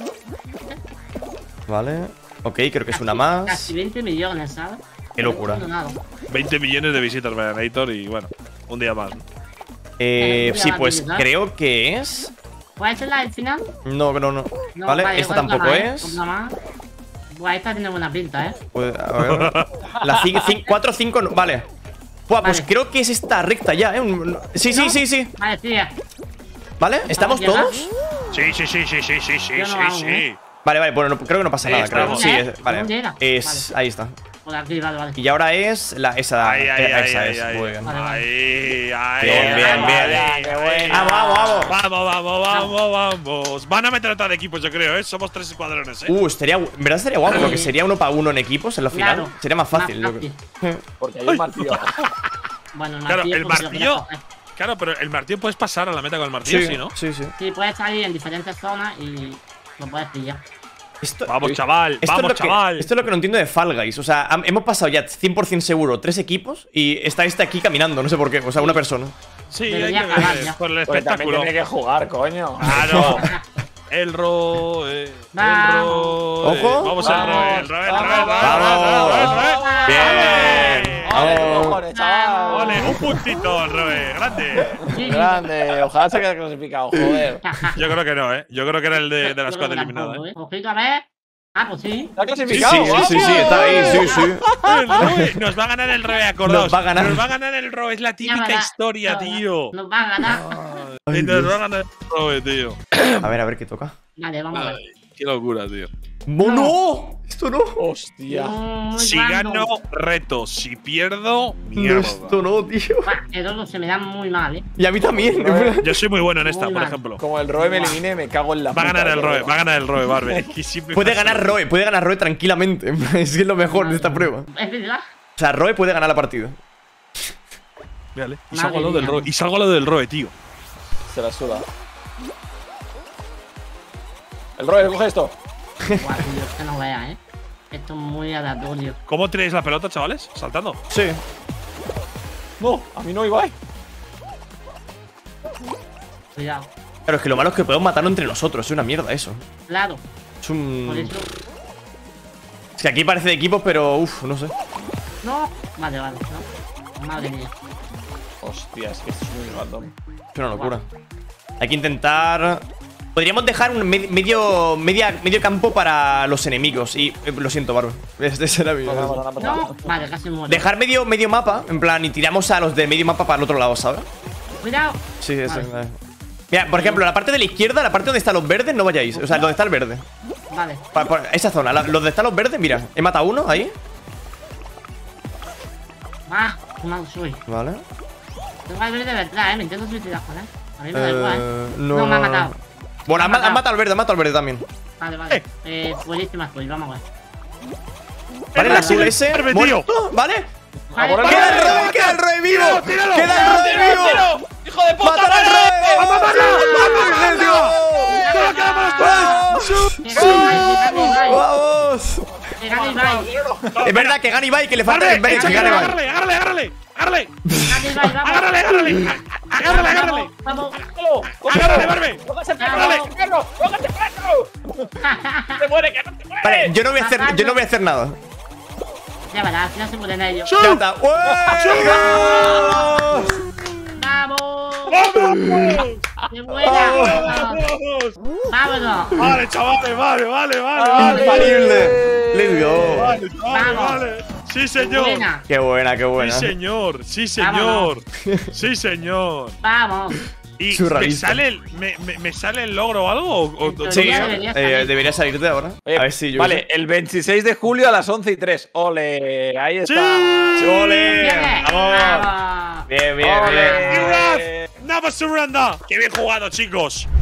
Vale. Ok, creo que es una más. Casi 20 millones, ¿sabes? Qué locura. No, nada. 20 millones de visitas Venator y bueno, un día más. Sí, pues creo que es. ¿Puede ser la del final? No. No, Vale, esta otra tampoco más, es. Otra más. Buah, esta tiene buena pinta, A ver. La 4, 5, no. Vale. Buah, pues Vale. creo que es esta recta ya, Sí. Vale, tía. ¿Vale? ¿Estamos ¿Vamos a todos? Sí. Yo no hago, Vale, bueno, creo que no pasa nada, creo. estamos. Sí, ¿Dónde vale. era? Es. Ahí está. Por aquí, vale. Y ahora es esa. Esa es. Muy bien. Vale. Ahí. Bien, bien, bien. Qué bueno. Vamos. Van a meter otra de equipos, yo creo, ¿eh? Somos 3 escuadrones, ¿eh? En verdad estaría guapo, porque sería 1 para 1 en equipos en la final. Claro. Sería más fácil, Más yo creo. Porque hay un martillo. Bueno, el Claro, martillo. el pues, lo martillo. que coger. Claro, pero el martillo puedes pasar a la meta con el martillo, sí, ¿no? Sí. Sí, puedes salir en diferentes zonas y lo puedes pillar. Vamos, chaval. Esto Vamos, es chaval. esto es lo que no entiendo de Fall Guys. O sea, hemos pasado ya 100% seguro 3 equipos y está este aquí caminando, no sé por qué. O sea, una persona. Sí, hay Debería que acabar ver ya. por el Porque también espectáculo. tiene que jugar, coño. Claro. El Ro. Vamos. Ojo. Vamos, el Roe. Vamos. Bien. ¡Ole, qué Vamos. cojones, chaval! Ole, un puntito, el Roe. Grande. Sí. Grande, ojalá se quede clasificado, joder. Yo creo que no, ¿eh? Yo creo que era el de la squad eliminada, ¿eh? Ojito, a ver. Ah, pues sí. ¿Está clasificado? Sí, está ahí, sí. El Roe. Nos va a ganar el Roe, acordaos. Nos va a ganar. Nos va a ganar el Roe. Es la Ya típica verás, historia, ya verás. tío. Nos va a ganar. Ay, Nos Dios. va a ganar el Roe, tío. A ver qué toca. Vale, vamos a ver. Ay, qué locura, tío. ¡No! Esto no. Hostia. Muy Si random. gano, reto. Si pierdo, No, mierda. esto no, tío. Buah, el oro se me da muy mal, Y a mí también. Yo soy muy bueno en esta, Muy por mal. ejemplo. Como el Roe me elimine, me cago en la Va a ganar puta, el Roe, tío. va a ganar el Roe, Barbe. Que siempre Puede pasa. ganar Roe tranquilamente. Es que es lo mejor de esta prueba. Es verdad. O sea, Roe puede ganar la partida. Mírale. Y Madre salgo a lo del mía. Roe. Y salgo a lo del Roe, tío. Se la suda. El Roe, coge esto. Buah, tío, que no veas, Esto es muy aleatorio. ¿Cómo tiráis la pelota, chavales? Saltando. Sí. No, a mí no, Ibai. Cuidado. Claro, es que lo malo es que podemos matarlo entre nosotros. Es una mierda eso. Claro. Es Por un. eso. Es que aquí parece de equipos, pero uff, no sé. No. Vale. No. Madre mía. Hostia, es que esto es muy random. Es una locura. Hay que intentar. Podríamos dejar un medio campo para los enemigos. Y lo siento, Barba. Ese era mi. No. Vale, casi muero. Dejar medio mapa, en plan, y tiramos a los de medio mapa para el otro lado, ¿sabes? Cuidado. Sí, eso. Vale. Mira, por ejemplo, la parte de la izquierda, la parte donde están los verdes, no vayáis. O sea, donde está el verde. Vale. Esa zona, los donde están los verdes, mira. He matado uno ahí. Ah, qué mal soy. Vale. Tengo que ver de verdad, me intento suicidar con él. A mí me da igual, no, me ha matado. Bueno, Me ha han matado al verde también. Vale. Buenísima estoy, vamos a ver. Vale, el azul ese. Verde, tío. Muerto, ¿vale? Vale, por el ¡Queda Roe! el Roe vivo! tíralo, ¡Queda el Roe vivo! ¡Hijo de puta! ¡Matar al Roe! ¡Vamos! Que gane Ibai. Es verdad que gana Ibai, que le falta Barbe, el Ibai, que gane Ibai. agárrale. Gane Ibai, vamos. Agárrale. ¡Agárrale, agárrale! Vamos. ¡Agárrale, Barbe! ¡Cógase el perro! ¡Agárrale! ¡Perro! ¡Cógase el perro! ¡Se muere, que no te muere! Vale, yo no voy a hacer nada. Ya verás, al final se mueren ellos. Ya está. ¡Ué! ¡Vamos! ¡Vamos! ¡Qué buena! ¡Vamos! ¡Vámonos! Vale, chavales, vale. Infalible. Let's go. Vale, chavales, Vamos. vale. Sí, ¡Qué señor. buena! Qué buena, qué buena. Sí, señor. Sí, señor. Sí, señor. ¡Vamos! ¿Y me Surrealista. sale el logro o algo? ¿O Sí, Debería salir. debería salirte ahora. Oye, A ver si yo. vale, el 26 de julio a las 11:03. ¡Ole! Ahí está. ¡Sí! ¡Ole! ¡Viene! ¡Vamos! ¡Vamos! Bien, bien, ¡Ole! bien. Never surrender. ¡Qué bien jugado, chicos!